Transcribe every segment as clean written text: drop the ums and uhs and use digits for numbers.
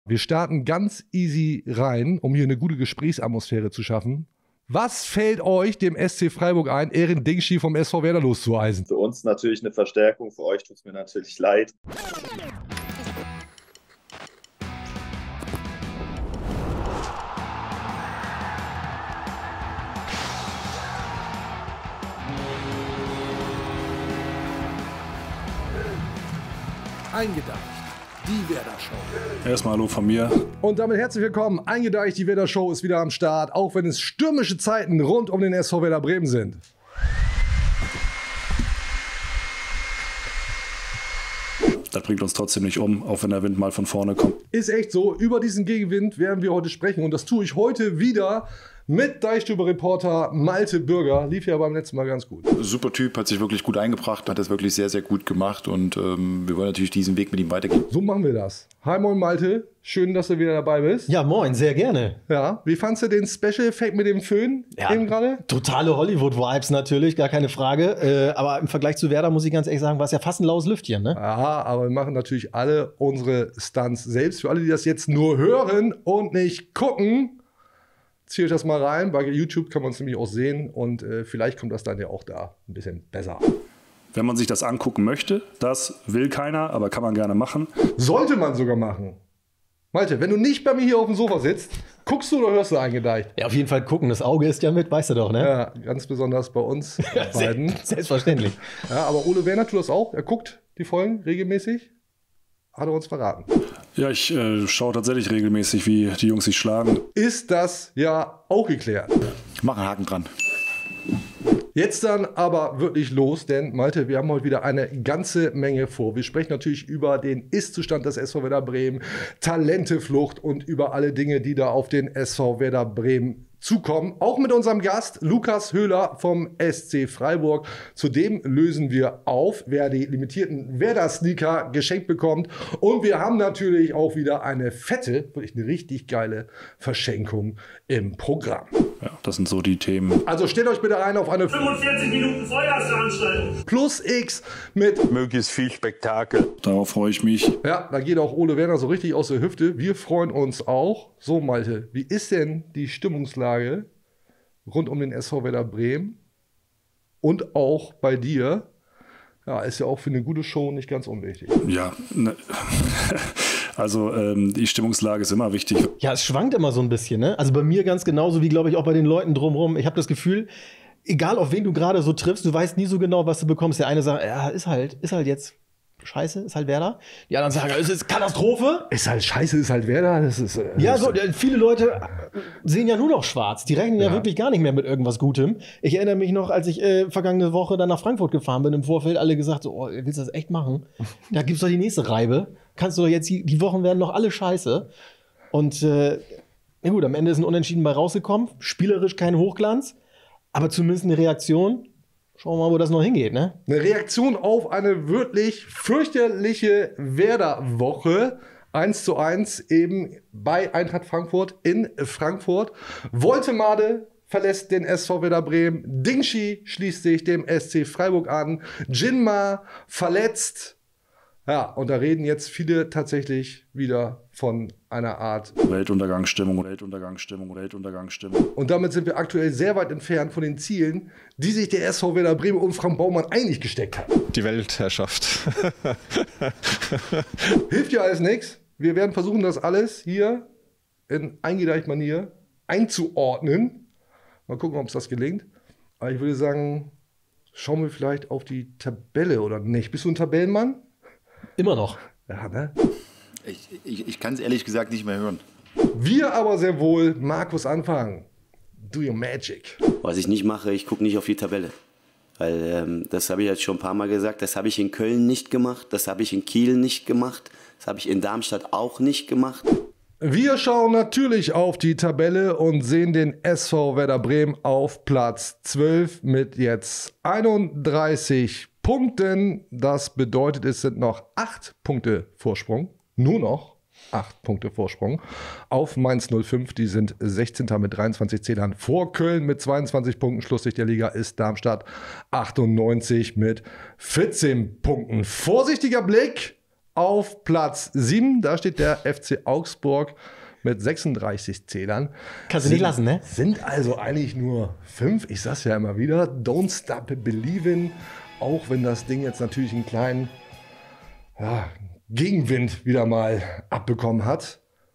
Wir starten ganz easy rein, um hier eine gute Gesprächsatmosphäre zu schaffen. Was fällt euch, dem SC Freiburg ein, Erin Dingschi vom SV Werder loszueisen? Für uns natürlich eine Verstärkung, für euch tut es mir natürlich leid. Eingedeicht, die Werder Show. Erstmal hallo von mir. Und damit herzlich willkommen. Eingedeicht, die Werder Show ist wieder am Start, auch wenn es stürmische Zeiten rund um den SV Werder Bremen sind. Das bringt uns trotzdem nicht um, auch wenn der Wind mal von vorne kommt. Ist echt so. Über diesen Gegenwind werden wir heute sprechen. Und das tue ich heute wieder mit Deichstube-Reporter Malte Bürger. Lief ja beim letzten Mal ganz gut. Super Typ, hat sich wirklich gut eingebracht, hat das wirklich sehr, sehr gut gemacht. Und wir wollen natürlich diesen Weg mit ihm weitergehen. So machen wir das. Hi, moin Malte. Schön, dass du wieder dabei bist. Ja, moin, sehr gerne. Ja, wie fandst du den Special-Effekt mit dem Föhn eben gerade? Totale Hollywood-Vibes natürlich, gar keine Frage. Aber im Vergleich zu Werder muss ich ganz ehrlich sagen, war es ja fast ein laues Lüftchen, ne? Ja, aber wir machen natürlich alle unsere Stunts selbst. Für alle, die das jetzt nur hören und nicht gucken, zieht euch das mal rein. Bei YouTube kann man es nämlich auch sehen und vielleicht kommt das dann ja auch da ein bisschen besser. Wenn man sich das angucken möchte, das will keiner, aber kann man gerne machen. Sollte man sogar machen. Malte, wenn du nicht bei mir hier auf dem Sofa sitzt, guckst du oder hörst du Eingedeicht? Ja, auf jeden Fall gucken. Das Auge ist ja mit, weißt du doch, ne? Ja, ganz besonders bei uns beiden. Selbstverständlich. Ja, aber Ole Werner tut das auch. Er guckt die Folgen regelmäßig. Hat er uns verraten. Ja, ich schaue tatsächlich regelmäßig, wie die Jungs sich schlagen. Ist das ja auch geklärt. Ich mache einen Haken dran. Jetzt dann aber wirklich los, denn Malte, wir haben heute wieder eine ganze Menge vor. Wir sprechen natürlich über den Ist-Zustand des SV Werder Bremen, Talenteflucht und über alle Dinge, die da auf den SV Werder Bremen zukommen. Auch mit unserem Gast Lukas Höhler vom SC Freiburg. Zudem lösen wir auf, wer die limitierten Werder-Sneaker geschenkt bekommt. Und wir haben natürlich auch wieder eine fette, wirklich eine richtig geile Verschenkung im Programm. Ja, das sind so die Themen. Also stellt euch bitte ein auf eine 45 Minuten Feuerveranstaltung. Plus X mit möglichst viel Spektakel. Darauf freue ich mich. Ja, da geht auch Ole Werner so richtig aus der Hüfte. Wir freuen uns auch. So, Malte, wie ist denn die Stimmungslage rund um den SV Werder Bremen? Und auch bei dir? Ja, ist ja auch für eine gute Show nicht ganz unwichtig. Ja, ne, also die Stimmungslage ist immer wichtig. Ja, es schwankt immer so ein bisschen, ne? Also bei mir ganz genauso wie, glaube ich, auch bei den Leuten drumherum. Ich habe das Gefühl, egal auf wen du gerade so triffst, du weißt nie so genau, was du bekommst. Der eine sagt, ja, ist halt jetzt scheiße, ist halt Werder. Die anderen sagen, es ist Katastrophe. Ist halt scheiße, ist halt Werder. Das ist, ja, so, viele Leute sehen ja nur noch schwarz. Die rechnen ja wirklich gar nicht mehr mit irgendwas Gutem. Ich erinnere mich noch, als ich vergangene Woche dann nach Frankfurt gefahren bin, im Vorfeld alle gesagt, so, oh, willst du das echt machen? Da gibt's doch die nächste Reibe. Kannst du doch jetzt, die Wochen werden noch alle scheiße. Und na gut, am Ende ist ein Unentschieden bei rausgekommen. Spielerisch kein Hochglanz, aber zumindest eine Reaktion. Schauen wir mal, wo das noch hingeht, ne? Eine Reaktion auf eine wirklich fürchterliche Werder-Woche. 1:1 eben bei Eintracht Frankfurt in Frankfurt. Woltemade verlässt den SV Werder Bremen. Dingschi schließt sich dem SC Freiburg an. Jinma verletzt. Ja, und da reden jetzt viele tatsächlich wieder von einer Art Weltuntergangsstimmung. Und damit sind wir aktuell sehr weit entfernt von den Zielen, die sich der SV Werder Bremen und Frank Baumann eigentlich gesteckt hat. Die Weltherrschaft. Hilft ja alles nichts. Wir werden versuchen, das alles hier in eingedeicht Manier einzuordnen. Mal gucken, ob es das gelingt. Aber ich würde sagen, schauen wir vielleicht auf die Tabelle oder nicht. Bist du ein Tabellenmann? Immer noch. Ja, ne? Ich kann es ehrlich gesagt nicht mehr hören. Wir aber sehr wohl. Markus, anfangen. Do your magic. Was ich nicht mache, ich gucke nicht auf die Tabelle. Weil das habe ich jetzt schon ein paar Mal gesagt, das habe ich in Köln nicht gemacht, das habe ich in Kiel nicht gemacht, das habe ich in Darmstadt auch nicht gemacht. Wir schauen natürlich auf die Tabelle und sehen den SV Werder Bremen auf Platz 12 mit jetzt 31 Punkten. Das bedeutet, es sind noch 8 Punkte Vorsprung. Nur noch 8 Punkte Vorsprung auf Mainz 05. Die sind 16. mit 23 Zählern vor Köln mit 22 Punkten. Schlusssicht der Liga ist Darmstadt 98 mit 14 Punkten. Vorsichtiger Blick Auf Platz 7, da steht der FC Augsburg mit 36 Zählern. Kannst du nicht lassen, ne? Sind also eigentlich nur 5. Ich sag's ja immer wieder. Don't stop believing. Auch wenn das Ding jetzt natürlich einen kleinen Gegenwind wieder mal abbekommen hat.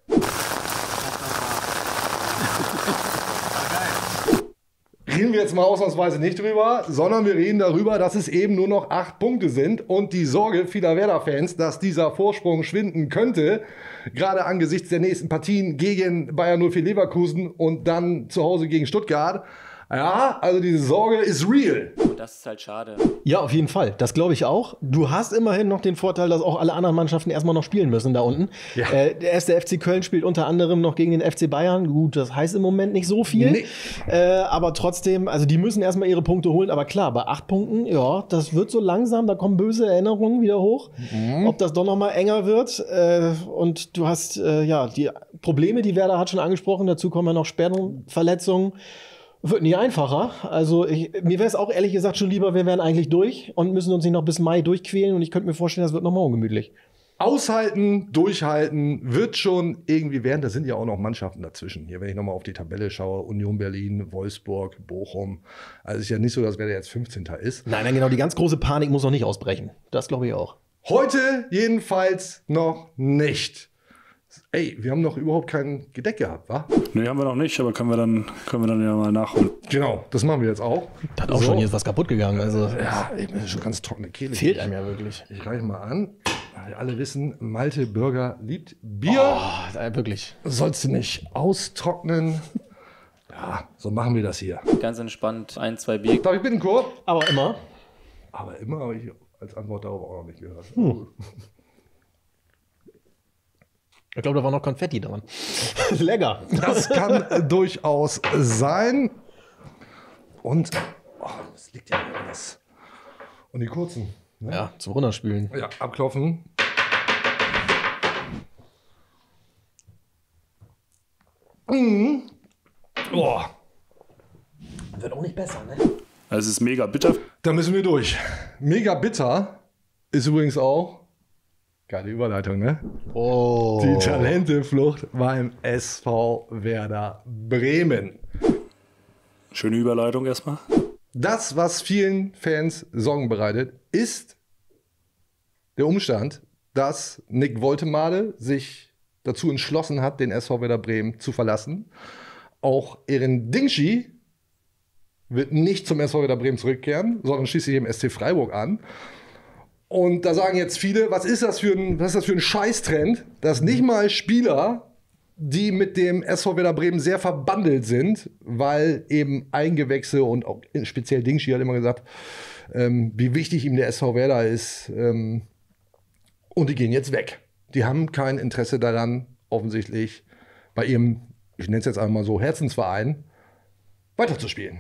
Reden wir jetzt mal ausnahmsweise nicht drüber, sondern wir reden darüber, dass es eben nur noch 8 Punkte sind und die Sorge vieler Werder-Fans, dass dieser Vorsprung schwinden könnte, gerade angesichts der nächsten Partien gegen Bayer 04 Leverkusen und dann zu Hause gegen Stuttgart. Ja, also diese Sorge ist real. Und das ist halt schade. Ja, auf jeden Fall. Das glaube ich auch. Du hast immerhin noch den Vorteil, dass auch alle anderen Mannschaften erstmal noch spielen müssen da unten. Ja. Der erste FC Köln spielt unter anderem noch gegen den FC Bayern. Gut, das heißt im Moment nicht so viel. Nee. Aber trotzdem, also die müssen erstmal ihre Punkte holen. Aber klar, bei 8 Punkten, ja, das wird so langsam, da kommen böse Erinnerungen wieder hoch. Ob das doch noch mal enger wird. Und du hast, die Probleme, die Werder hat schon angesprochen. Dazu kommen ja noch Sperren, Verletzungen. Wird nie einfacher. Also mir wäre es auch ehrlich gesagt schon lieber, wir wären eigentlich durch und müssen uns nicht noch bis Mai durchquälen. Und ich könnte mir vorstellen, das wird nochmal ungemütlich. Aushalten, durchhalten, wird schon irgendwie werden. Da sind ja auch noch Mannschaften dazwischen. Hier, wenn ich nochmal auf die Tabelle schaue, Union Berlin, Wolfsburg, Bochum. Also es ist ja nicht so, dass Werder jetzt 15. ist. Nein, genau, die ganz große Panik muss noch nicht ausbrechen. Das glaube ich auch. Heute jedenfalls noch nicht. Ey, wir haben noch überhaupt kein Gedeck gehabt, wa? Nee, haben wir noch nicht, aber können wir dann ja mal nachholen. Genau, das machen wir jetzt auch. Da hat auch schon jetzt was kaputt gegangen. Also ja, ich bin schon ganz trockene Kehle. Fehlt einem ja wirklich. Ich reiche mal an. Wir alle wissen, Malte Bürger liebt Bier. Oh, wirklich. Sollst du nicht austrocknen. Ja, so machen wir das hier. Ganz entspannt, 1, 2 Bier. Darf ich bitten, Kurt? Aber immer. Aber immer habe ich als Antwort darauf auch noch nicht gehört. Ich glaube, da war noch Konfetti dran. Lecker. Das kann durchaus sein. Und das liegt ja alles. Und die kurzen. Ne? Ja, zum Runterspülen. Ja, abklopfen. Oh. Wird auch nicht besser, ne? Also es ist mega bitter. Da müssen wir durch. Mega bitter ist übrigens auch. Geile Überleitung, ne? Oh. Die Talenteflucht beim SV Werder Bremen. Schöne Überleitung erstmal. Das, was vielen Fans Sorgen bereitet, ist der Umstand, dass Nick Woltemade sich dazu entschlossen hat, den SV Werder Bremen zu verlassen. Auch Eren Dingschi wird nicht zum SV Werder Bremen zurückkehren, sondern schließt sich im SC Freiburg an. Und da sagen jetzt viele, was ist das für ein Scheißtrend, dass nicht mal Spieler, die mit dem SV Werder Bremen sehr verbandelt sind, weil eben Eingewächse und auch speziell Dingschi hat immer gesagt, wie wichtig ihm der SV Werder ist. Und die gehen jetzt weg. Die haben kein Interesse daran, offensichtlich bei ihrem, ich nenne es jetzt einmal so, Herzensverein weiterzuspielen.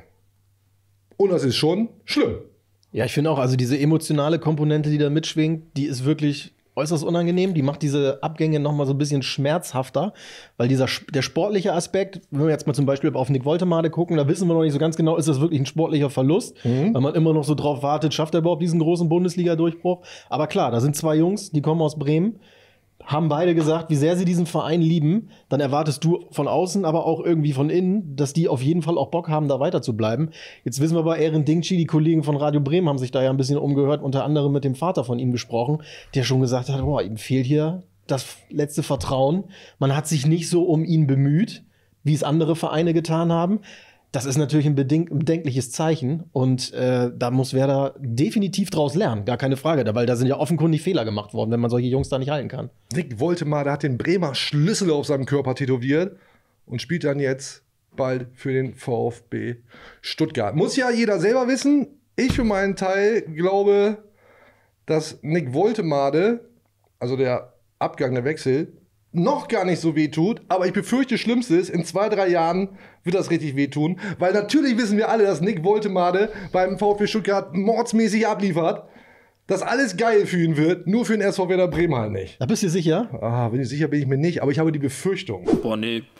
Und das ist schon schlimm. Ja, ich finde auch, also diese emotionale Komponente, die da mitschwingt, die ist wirklich äußerst unangenehm. Die macht diese Abgänge noch mal so ein bisschen schmerzhafter, weil der sportliche Aspekt, wenn wir jetzt mal zum Beispiel auf Nick Woltemade gucken, da wissen wir noch nicht so ganz genau, ist das wirklich ein sportlicher Verlust, weil man immer noch so drauf wartet, schafft er überhaupt diesen großen Bundesliga-Durchbruch. Aber klar, da sind 2 Jungs, die kommen aus Bremen, haben beide gesagt, wie sehr sie diesen Verein lieben. Dann erwartest du von außen, aber auch irgendwie von innen, dass die auf jeden Fall auch Bock haben, da weiter zu bleiben. Jetzt wissen wir bei Eren Dingschi, die Kollegen von Radio Bremen haben sich da ja ein bisschen umgehört, unter anderem mit dem Vater von ihm gesprochen, der schon gesagt hat, boah, ihm fehlt hier das letzte Vertrauen. Man hat sich nicht so um ihn bemüht, wie es andere Vereine getan haben. Das ist natürlich ein bedenkliches Zeichen und da muss Werder definitiv draus lernen, gar keine Frage, weil da sind ja offenkundig Fehler gemacht worden, wenn man solche Jungs da nicht halten kann. Nick Woltemade hat den Bremer Schlüssel auf seinem Körper tätowiert und spielt dann jetzt bald für den VfB Stuttgart. Muss ja jeder selber wissen. Ich für meinen Teil glaube, dass Nick Woltemade, also der Abgang, der Wechsel, noch gar nicht so weh tut, aber ich befürchte, Schlimmstes, in 2, 3 Jahren wird das richtig wehtun, weil natürlich wissen wir alle, dass Nick Woltemade beim VfB Stuttgart mordsmäßig abliefert, dass alles geil für ihn wird, nur für den SV Werder Bremen halt nicht. Da bist du sicher? Bin ich sicher, bin ich mir nicht, aber ich habe die Befürchtung. Boah, nee.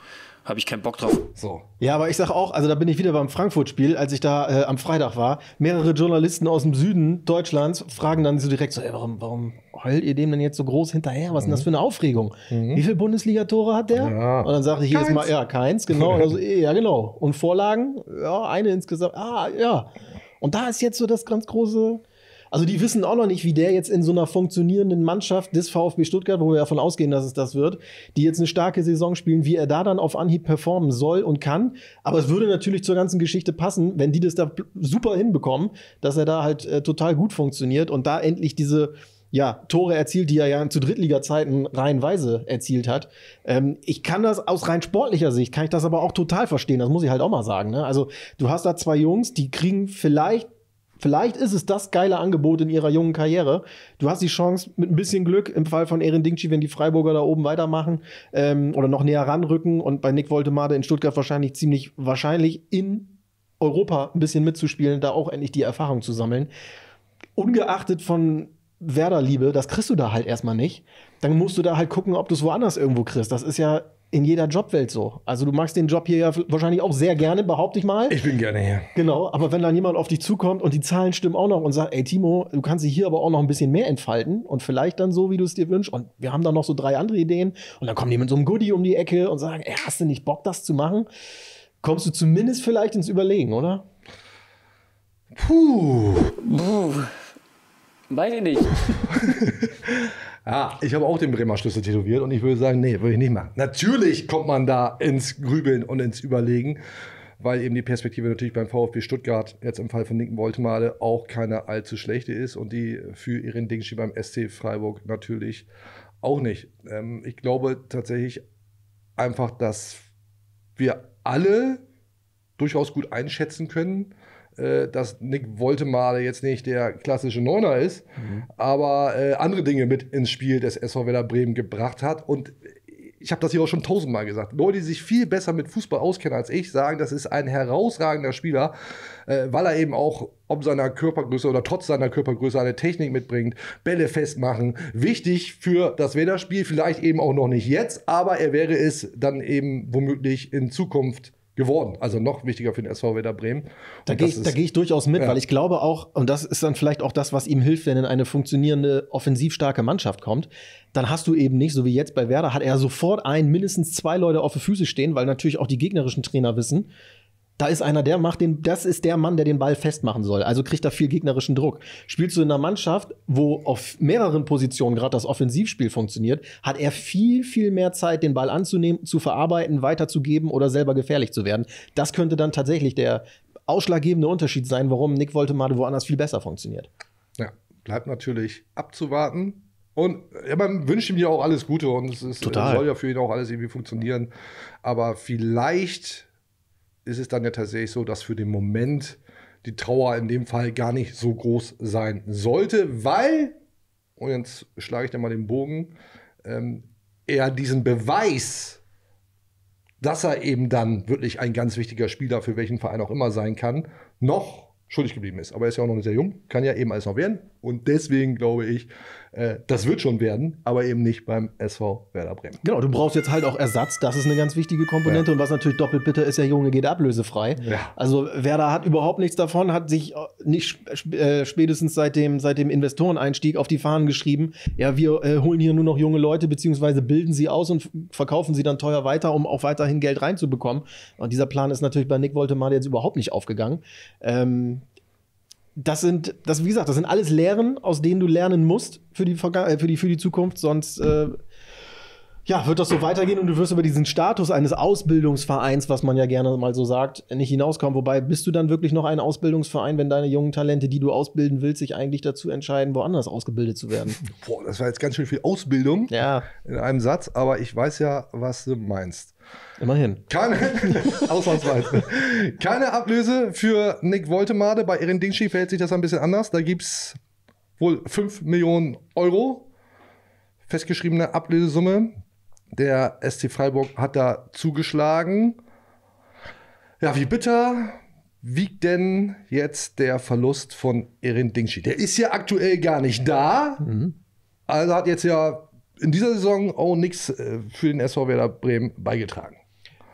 habe ich keinen Bock drauf. So. Ja, aber ich sag auch, also da bin ich wieder beim Frankfurt-Spiel, als ich da am Freitag war. Mehrere Journalisten aus dem Süden Deutschlands fragen dann so direkt so, ey, warum heult ihr dem denn jetzt so groß hinterher? Was ist denn das für eine Aufregung? Wie viele Bundesliga-Tore hat der? Ja. Und dann sagte ich jedes Mal, ja, keins, genau. Also, ja, genau. Und Vorlagen? Ja, eine insgesamt. Ah, ja. Und da ist jetzt so das ganz große... Also die wissen auch noch nicht, wie der jetzt in so einer funktionierenden Mannschaft des VfB Stuttgart, wo wir davon ausgehen, dass es das wird, die jetzt eine starke Saison spielen, wie er da dann auf Anhieb performen soll und kann. Aber es würde natürlich zur ganzen Geschichte passen, wenn die das da super hinbekommen, dass er da halt total gut funktioniert und da endlich diese Tore erzielt, die er ja zu Drittliga-Zeiten reihenweise erzielt hat. Ich kann das aus rein sportlicher Sicht, kann ich das aber auch total verstehen. Das muss ich halt auch mal sagen. Ne? Also du hast da 2 Jungs, die kriegen vielleicht ist es das geile Angebot in ihrer jungen Karriere. Du hast die Chance, mit ein bisschen Glück, im Fall von Erin Dingshi, wenn die Freiburger da oben weitermachen oder noch näher ranrücken und bei Nick Woltemade in Stuttgart wahrscheinlich in Europa ein bisschen mitzuspielen, da auch endlich die Erfahrung zu sammeln. Ungeachtet von Werder-Liebe, das kriegst du da halt erstmal nicht. Dann musst du da halt gucken, ob du es woanders irgendwo kriegst. Das ist ja in jeder Jobwelt so. Also du magst den Job hier ja wahrscheinlich auch sehr gerne, behaupte ich mal. Ich bin gerne hier. Genau, aber wenn dann jemand auf dich zukommt und die Zahlen stimmen auch noch und sagt, ey Timo, du kannst dich hier aber auch noch ein bisschen mehr entfalten und vielleicht dann so, wie du es dir wünschst und wir haben dann noch so 3 andere Ideen und dann kommen die mit so einem Goodie um die Ecke und sagen, ey, hast du nicht Bock, das zu machen? Kommst du zumindest vielleicht ins Überlegen, oder? Puh. Weiß ich nicht. Ja, ich habe auch den Bremer Schlüssel tätowiert und ich würde sagen, nee, würde ich nicht machen. Natürlich kommt man da ins Grübeln und ins Überlegen, weil eben die Perspektive natürlich beim VfB Stuttgart jetzt im Fall von Nick Woltemade auch keine allzu schlechte ist und die für Erin Dingshi beim SC Freiburg natürlich auch nicht. Ich glaube tatsächlich einfach, dass wir alle durchaus gut einschätzen können, dass Nick Woltemade jetzt nicht der klassische Neuner ist, aber andere Dinge mit ins Spiel des SV Werder Bremen gebracht hat. Und ich habe das hier auch schon 1000-mal gesagt. Leute, die sich viel besser mit Fußball auskennen als ich, sagen, das ist ein herausragender Spieler, weil er eben auch ob seiner Körpergröße oder trotz seiner Körpergröße eine Technik mitbringt, Bälle festmachen. Wichtig für das Werder-Spiel, vielleicht eben auch noch nicht jetzt, aber er wäre es dann eben womöglich in Zukunft geworden. Also noch wichtiger für den SV Werder Bremen. Da gehe ich durchaus mit, weil ich glaube auch, und das ist dann vielleicht auch das, was ihm hilft, wenn in eine funktionierende, offensiv starke Mannschaft kommt, dann hast du eben nicht, so wie jetzt bei Werder, hat er sofort mindestens 2 Leute auf den Füßen stehen, weil natürlich auch die gegnerischen Trainer wissen, da ist einer, das ist der Mann, der den Ball festmachen soll. Also kriegt er viel gegnerischen Druck. Spielst du in einer Mannschaft, wo auf mehreren Positionen gerade das Offensivspiel funktioniert, hat er viel, viel mehr Zeit, den Ball anzunehmen, zu verarbeiten, weiterzugeben oder selber gefährlich zu werden. Das könnte dann tatsächlich der ausschlaggebende Unterschied sein, warum Nick Woltemade woanders viel besser funktioniert. Ja, bleibt natürlich abzuwarten. Und ja, man wünscht ihm ja auch alles Gute und es soll ja für ihn auch alles irgendwie funktionieren. Aber vielleicht ist es dann ja tatsächlich so, dass für den Moment die Trauer in dem Fall gar nicht so groß sein sollte, weil, und jetzt schlage ich da mal den Bogen, er diesen Beweis, dass er eben dann wirklich ein ganz wichtiger Spieler für welchen Verein auch immer sein kann, noch schuldig geblieben ist. Aber er ist ja auch noch sehr jung, kann ja eben alles noch werden. Und deswegen glaube ich, das wird schon werden, aber eben nicht beim SV Werder Bremen. Genau, du brauchst jetzt halt auch Ersatz. Das ist eine ganz wichtige Komponente. Ja. Und was natürlich doppelt bitter ist, der Junge geht ablösefrei. Ja. Also Werder hat überhaupt nichts davon, hat sich nicht spätestens seit dem Investoreneinstieg auf die Fahnen geschrieben, ja, wir holen hier nur noch junge Leute, beziehungsweise bilden sie aus und verkaufen sie dann teuer weiter, um auch weiterhin Geld reinzubekommen. Und dieser Plan ist natürlich bei Nick Woltemade jetzt überhaupt nicht aufgegangen. Das sind alles Lehren, aus denen du lernen musst für die Zukunft. Sonst wird das so weitergehen und du wirst über diesen Status eines Ausbildungsvereins, was man ja gerne mal so sagt, nicht hinauskommen. Wobei, bist du dann wirklich noch ein Ausbildungsverein, wenn deine jungen Talente, die du ausbilden willst, sich eigentlich dazu entscheiden, woanders ausgebildet zu werden? Boah, das war jetzt ganz schön viel Ausbildung in einem Satz, aber ich weiß ja, was du meinst. Immerhin. Ausnahmsweise. Keine Ablöse für Nick Woltemade. Bei Erin Dingshi verhält sich das ein bisschen anders. Da gibt es wohl 5 Millionen Euro. Festgeschriebene Ablösesumme. Der SC Freiburg hat da zugeschlagen. Ja, wie bitter wiegt denn jetzt der Verlust von Erin Dingshi? Der ist ja aktuell gar nicht da. Also hat jetzt ja in dieser Saison auch nichts für den SV Werder Bremen beigetragen.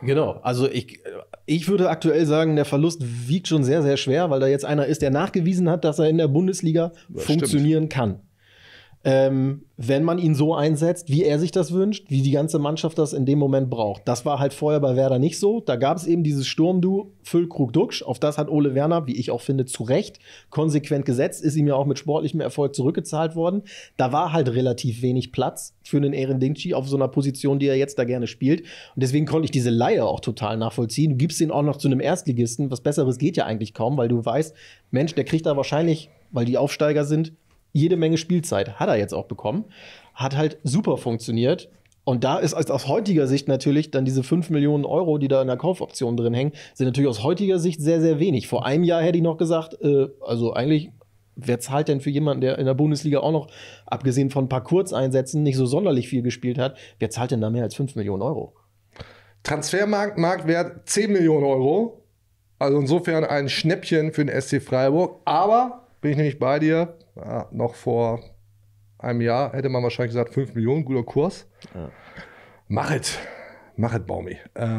Genau, also ich würde aktuell sagen, der Verlust wiegt schon sehr, sehr schwer, weil da jetzt einer ist, der nachgewiesen hat, dass er in der Bundesliga funktionieren kann. Wenn man ihn so einsetzt, wie er sich das wünscht, wie die ganze Mannschaft das in dem Moment braucht. Das war halt vorher bei Werder nicht so. Da gab es eben dieses Sturmduo Füllkrug-Duxch. Auf das hat Ole Werner, wie ich auch finde, zu Recht konsequent gesetzt. Ist ihm ja auch mit sportlichem Erfolg zurückgezahlt worden. Da war halt relativ wenig Platz für einen Eren Dingshi auf so einer Position, die er jetzt da gerne spielt. Und deswegen konnte ich diese Leihe auch total nachvollziehen. Du gibst ihn auch noch zu einem Erstligisten. Was Besseres geht ja eigentlich kaum, weil du weißt, Mensch, der kriegt da wahrscheinlich, weil die Aufsteiger sind, jede Menge Spielzeit. Hat er jetzt auch bekommen. Hat halt super funktioniert. Und da ist aus heutiger Sicht natürlich dann diese 5 Millionen Euro, die da in der Kaufoption drin hängen, sind natürlich aus heutiger Sicht sehr, sehr wenig. Vor einem Jahr hätte ich noch gesagt, also eigentlich, wer zahlt denn für jemanden, der in der Bundesliga auch noch, abgesehen von ein paar Kurzeinsätzen, nicht so sonderlich viel gespielt hat, wer zahlt denn da mehr als 5 Millionen Euro? Transfermarktwert 10 Millionen Euro. Also insofern ein Schnäppchen für den SC Freiburg. Aber, bin ich nämlich bei dir, noch vor einem Jahr hätte man wahrscheinlich gesagt, 5 Millionen, guter Kurs. Ja. Mach es, Baumi.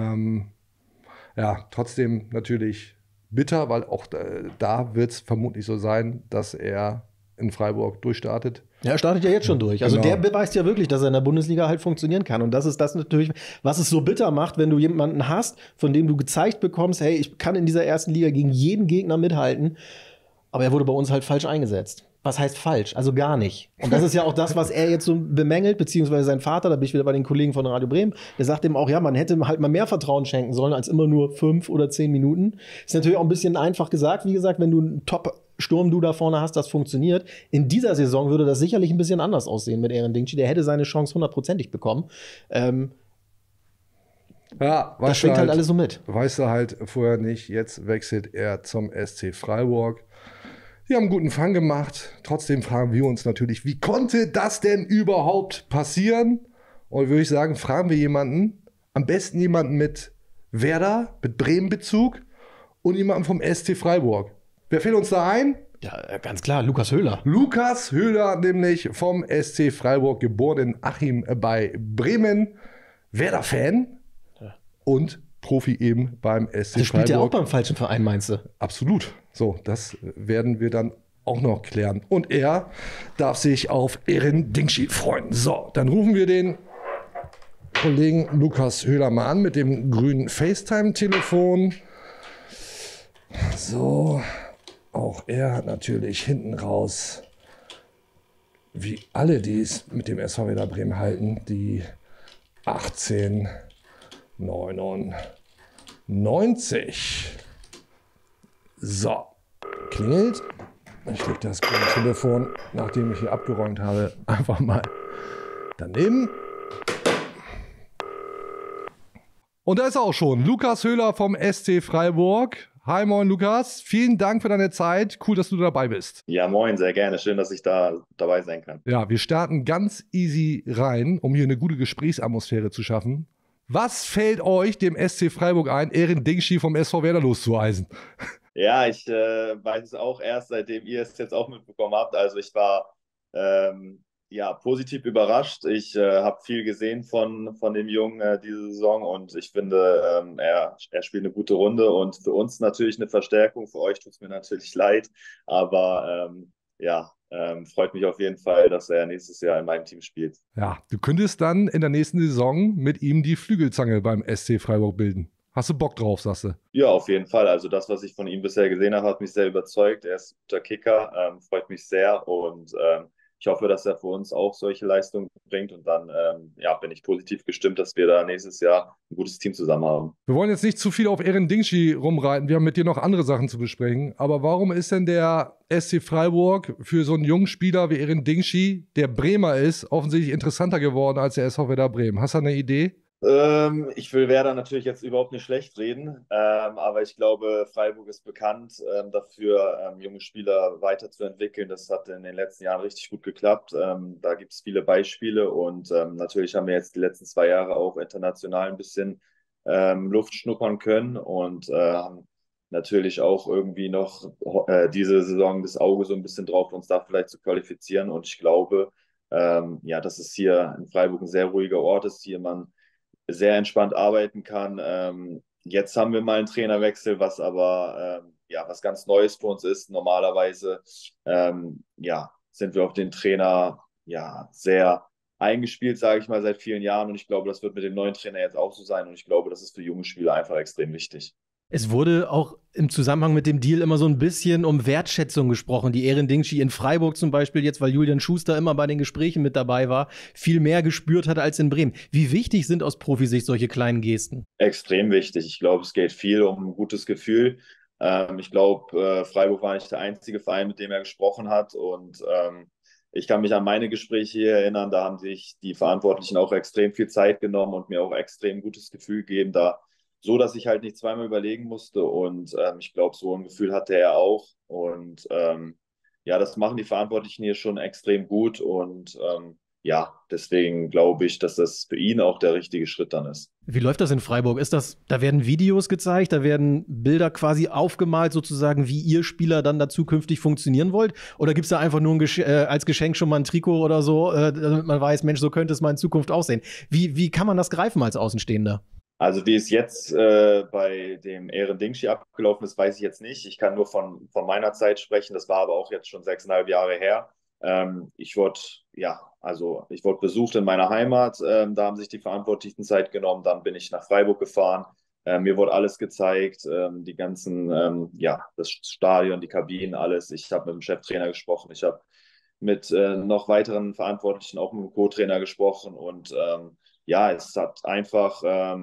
Ja, trotzdem natürlich bitter, weil auch da wird es vermutlich so sein, dass er in Freiburg durchstartet. Ja, er startet ja jetzt schon durch. Also der beweist ja wirklich, dass er in der Bundesliga halt funktionieren kann. Und das ist das natürlich, was es so bitter macht, wenn du jemanden hast, von dem du gezeigt bekommst, hey, ich kann in dieser ersten Liga gegen jeden Gegner mithalten. Aber er wurde bei uns halt falsch eingesetzt. Was heißt falsch? Also gar nicht. Und das ist ja auch das, was er jetzt so bemängelt, beziehungsweise sein Vater, da bin ich wieder bei den Kollegen von Radio Bremen, der sagt ihm auch, ja, man hätte halt mal mehr Vertrauen schenken sollen, als immer nur 5 oder 10 Minuten. Ist natürlich auch ein bisschen einfach gesagt. Wie gesagt, wenn du einen Top-Sturm-Du da vorne hast, das funktioniert. In dieser Saison würde das sicherlich ein bisschen anders aussehen mit Eren Dingshi. Der hätte seine Chance 100%ig bekommen. Ja, das schwingt halt alles so mit. Weißt du halt vorher nicht, jetzt wechselt er zum SC Freiburg. Die haben einen guten Fang gemacht. Trotzdem fragen wir uns natürlich, wie konnte das denn überhaupt passieren? Und würde ich sagen, fragen wir jemanden, am besten jemanden mit Werder, mit Bremen-Bezug und jemanden vom SC Freiburg. Wer fällt uns da ein? Ja, ganz klar, Lukas Höhler. Lukas Höhler, nämlich vom SC Freiburg, geboren in Achim bei Bremen. Werder-Fan und Profi eben beim SC Freiburg. Spielt ja auch beim falschen Verein, meinst du? Absolut. So, das werden wir dann auch noch klären. Und er darf sich auf Eren Dingshi freuen. So, dann rufen wir den Kollegen Lukas Höhler mal an mit dem grünen FaceTime-Telefon. So, auch er hat natürlich hinten raus, wie alle, die es mit dem SV Werder Bremen halten, die 1899. So, klingelt. Ich lege das grüne Telefon, nachdem ich hier abgeräumt habe, einfach mal daneben. Und da ist er auch schon, Lukas Höhler vom SC Freiburg. Hi, moin Lukas, vielen Dank für deine Zeit. Cool, dass du dabei bist. Ja, moin, sehr gerne. Schön, dass ich da dabei sein kann. Ja, wir starten ganz easy rein, um hier eine gute Gesprächsatmosphäre zu schaffen. Was fällt euch, dem SC Freiburg ein, Eren Dingshi vom SV Werder loszueisen? Ja, ich weiß es auch erst, seitdem ihr es jetzt auch mitbekommen habt. Also ich war positiv überrascht. Ich habe viel gesehen von dem Jungen diese Saison und ich finde, er spielt eine gute Runde und für uns natürlich eine Verstärkung. Für euch tut es mir natürlich leid, aber freut mich auf jeden Fall, dass er nächstes Jahr in meinem Team spielt. Ja, du könntest dann in der nächsten Saison mit ihm die Flügelzange beim SC Freiburg bilden. Hast du Bock drauf, sagst du? Ja, auf jeden Fall. Also das, was ich von ihm bisher gesehen habe, hat mich sehr überzeugt. Er ist ein guter Kicker, freut mich sehr und ich hoffe, dass er für uns auch solche Leistungen bringt und dann bin ich positiv gestimmt, dass wir da nächstes Jahr ein gutes Team zusammen haben. Wir wollen jetzt nicht zu viel auf Eren Dingshi rumreiten, wir haben mit dir noch andere Sachen zu besprechen, aber warum ist denn der SC Freiburg für so einen jungen Spieler wie Eren Dingshi, der Bremer ist, offensichtlich interessanter geworden als der SV Werder Bremen? Hast du eine Idee? Ich will Werder natürlich jetzt überhaupt nicht schlecht reden, aber ich glaube, Freiburg ist bekannt dafür, junge Spieler weiterzuentwickeln. Das hat in den letzten Jahren richtig gut geklappt. Da gibt es viele Beispiele und natürlich haben wir jetzt die letzten 2 Jahre auch international ein bisschen Luft schnuppern können und haben natürlich auch irgendwie noch diese Saison das Auge so ein bisschen drauf, uns da vielleicht zu qualifizieren. Und ich glaube, dass es hier in Freiburg ein sehr ruhiger Ort ist, hier man sehr entspannt arbeiten kann. Jetzt haben wir mal einen Trainerwechsel, was aber ja, was ganz Neues für uns ist. Normalerweise ja, sind wir auf den Trainer ja, sehr eingespielt, sage ich mal, seit vielen Jahren. Und ich glaube, das wird mit dem neuen Trainer jetzt auch so sein. Und ich glaube, das ist für junge Spieler einfach extrem wichtig. Es wurde auch im Zusammenhang mit dem Deal immer so ein bisschen um Wertschätzung gesprochen. Die Ehren Dingschi in Freiburg zum Beispiel jetzt, weil Julian Schuster immer bei den Gesprächen mit dabei war, viel mehr gespürt hat als in Bremen. Wie wichtig sind aus Profisicht solche kleinen Gesten? Extrem wichtig. Ich glaube, es geht viel um ein gutes Gefühl. Ich glaube, Freiburg war nicht der einzige Verein, mit dem er gesprochen hat. Und ich kann mich an meine Gespräche hier erinnern. Da haben sich die Verantwortlichen auch extrem viel Zeit genommen und mir auch extrem gutes Gefühl gegeben, da so, dass ich halt nicht zweimal überlegen musste. Und ich glaube, so ein Gefühl hatte er auch. Und ja, das machen die Verantwortlichen hier schon extrem gut. Und ja, deswegen glaube ich, dass das für ihn auch der richtige Schritt dann ist. Wie läuft das in Freiburg? Da werden Videos gezeigt, da werden Bilder quasi aufgemalt, sozusagen, wie ihr Spieler dann da zukünftig funktionieren wollt? Oder gibt es da einfach nur als Geschenk schon mal ein Trikot oder so, damit man weiß, Mensch, so könnte es mal in Zukunft aussehen? Wie kann man das greifen als Außenstehender? Also wie es jetzt bei dem Ehren Dingschi abgelaufen ist, weiß ich jetzt nicht. Ich kann nur von meiner Zeit sprechen. Das war aber auch jetzt schon 6,5 Jahre her. Ich wurde besucht in meiner Heimat. Da haben sich die Verantwortlichen Zeit genommen. Dann bin ich nach Freiburg gefahren. Mir wurde alles gezeigt, die ganzen, das Stadion, die Kabinen, alles. Ich habe mit dem Cheftrainer gesprochen. Ich habe mit noch weiteren Verantwortlichen, auch mit dem Co-Trainer gesprochen. Und ja, es hat einfach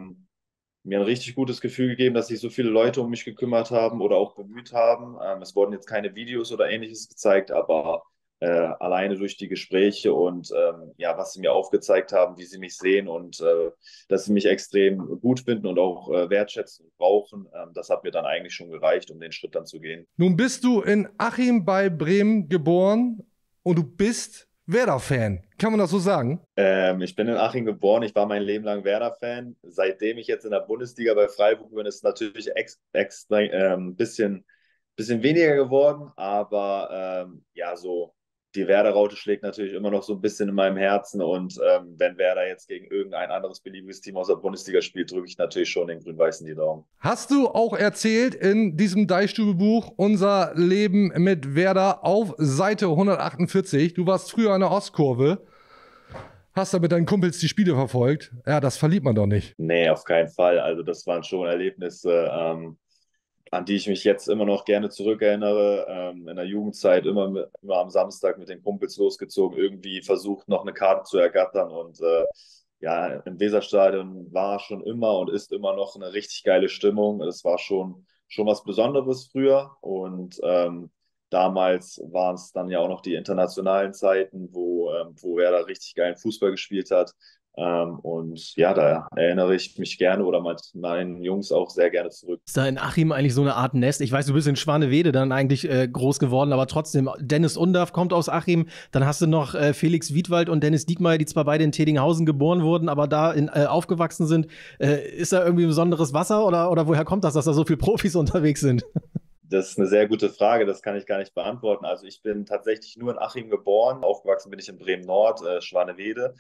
mir ein richtig gutes Gefühl gegeben, dass sich so viele Leute um mich gekümmert haben oder auch bemüht haben. Es wurden jetzt keine Videos oder ähnliches gezeigt, aber alleine durch die Gespräche und ja, was sie mir aufgezeigt haben, wie sie mich sehen und dass sie mich extrem gut finden und auch wertschätzen und brauchen, das hat mir dann eigentlich schon gereicht, um den Schritt dann zu gehen. Nun bist du in Achim bei Bremen geboren und du bist Werder-Fan. Kann man das so sagen? Ich bin in Achim geboren, ich war mein Leben lang Werder-Fan. Seitdem ich jetzt in der Bundesliga bei Freiburg bin, ist es natürlich ein bisschen weniger geworden, aber ja, so die Werder-Raute schlägt natürlich immer noch so ein bisschen in meinem Herzen und wenn Werder jetzt gegen irgendein anderes beliebiges Team aus der Bundesliga spielt, drücke ich natürlich schon den Grün-Weißen die Daumen. Hast du auch erzählt in diesem Deichstube-Buch Unser Leben mit Werder auf Seite 148, du warst früher an der Ostkurve, hast da mit deinen Kumpels die Spiele verfolgt. Ja, das verliert man doch nicht. Nee, auf keinen Fall. Also das waren schon Erlebnisse, an die ich mich jetzt immer noch gerne zurückerinnere. In der Jugendzeit immer am Samstag mit den Kumpels losgezogen, irgendwie versucht, noch eine Karte zu ergattern. Und ja, im Weserstadion war schon immer und ist immer noch eine richtig geile Stimmung. Es war schon was Besonderes früher. Und damals waren es dann ja auch noch die internationalen Zeiten, wo Werder richtig geilen Fußball gespielt hat. Und ja, da erinnere ich mich gerne oder meinen Jungs auch sehr gerne zurück. Ist da in Achim eigentlich so eine Art Nest? Ich weiß, du bist in Schwanewede dann eigentlich groß geworden, aber trotzdem, Dennis Undaff kommt aus Achim, dann hast du noch Felix Wiedwald und Dennis Diekmeyer, die zwar beide in Tedinghausen geboren wurden, aber da aufgewachsen sind. Ist da irgendwie besonderes Wasser oder woher kommt das, dass da so viele Profis unterwegs sind? Das ist eine sehr gute Frage, das kann ich gar nicht beantworten. Also ich bin tatsächlich nur in Achim geboren, aufgewachsen bin ich in Bremen-Nord, Schwanewede.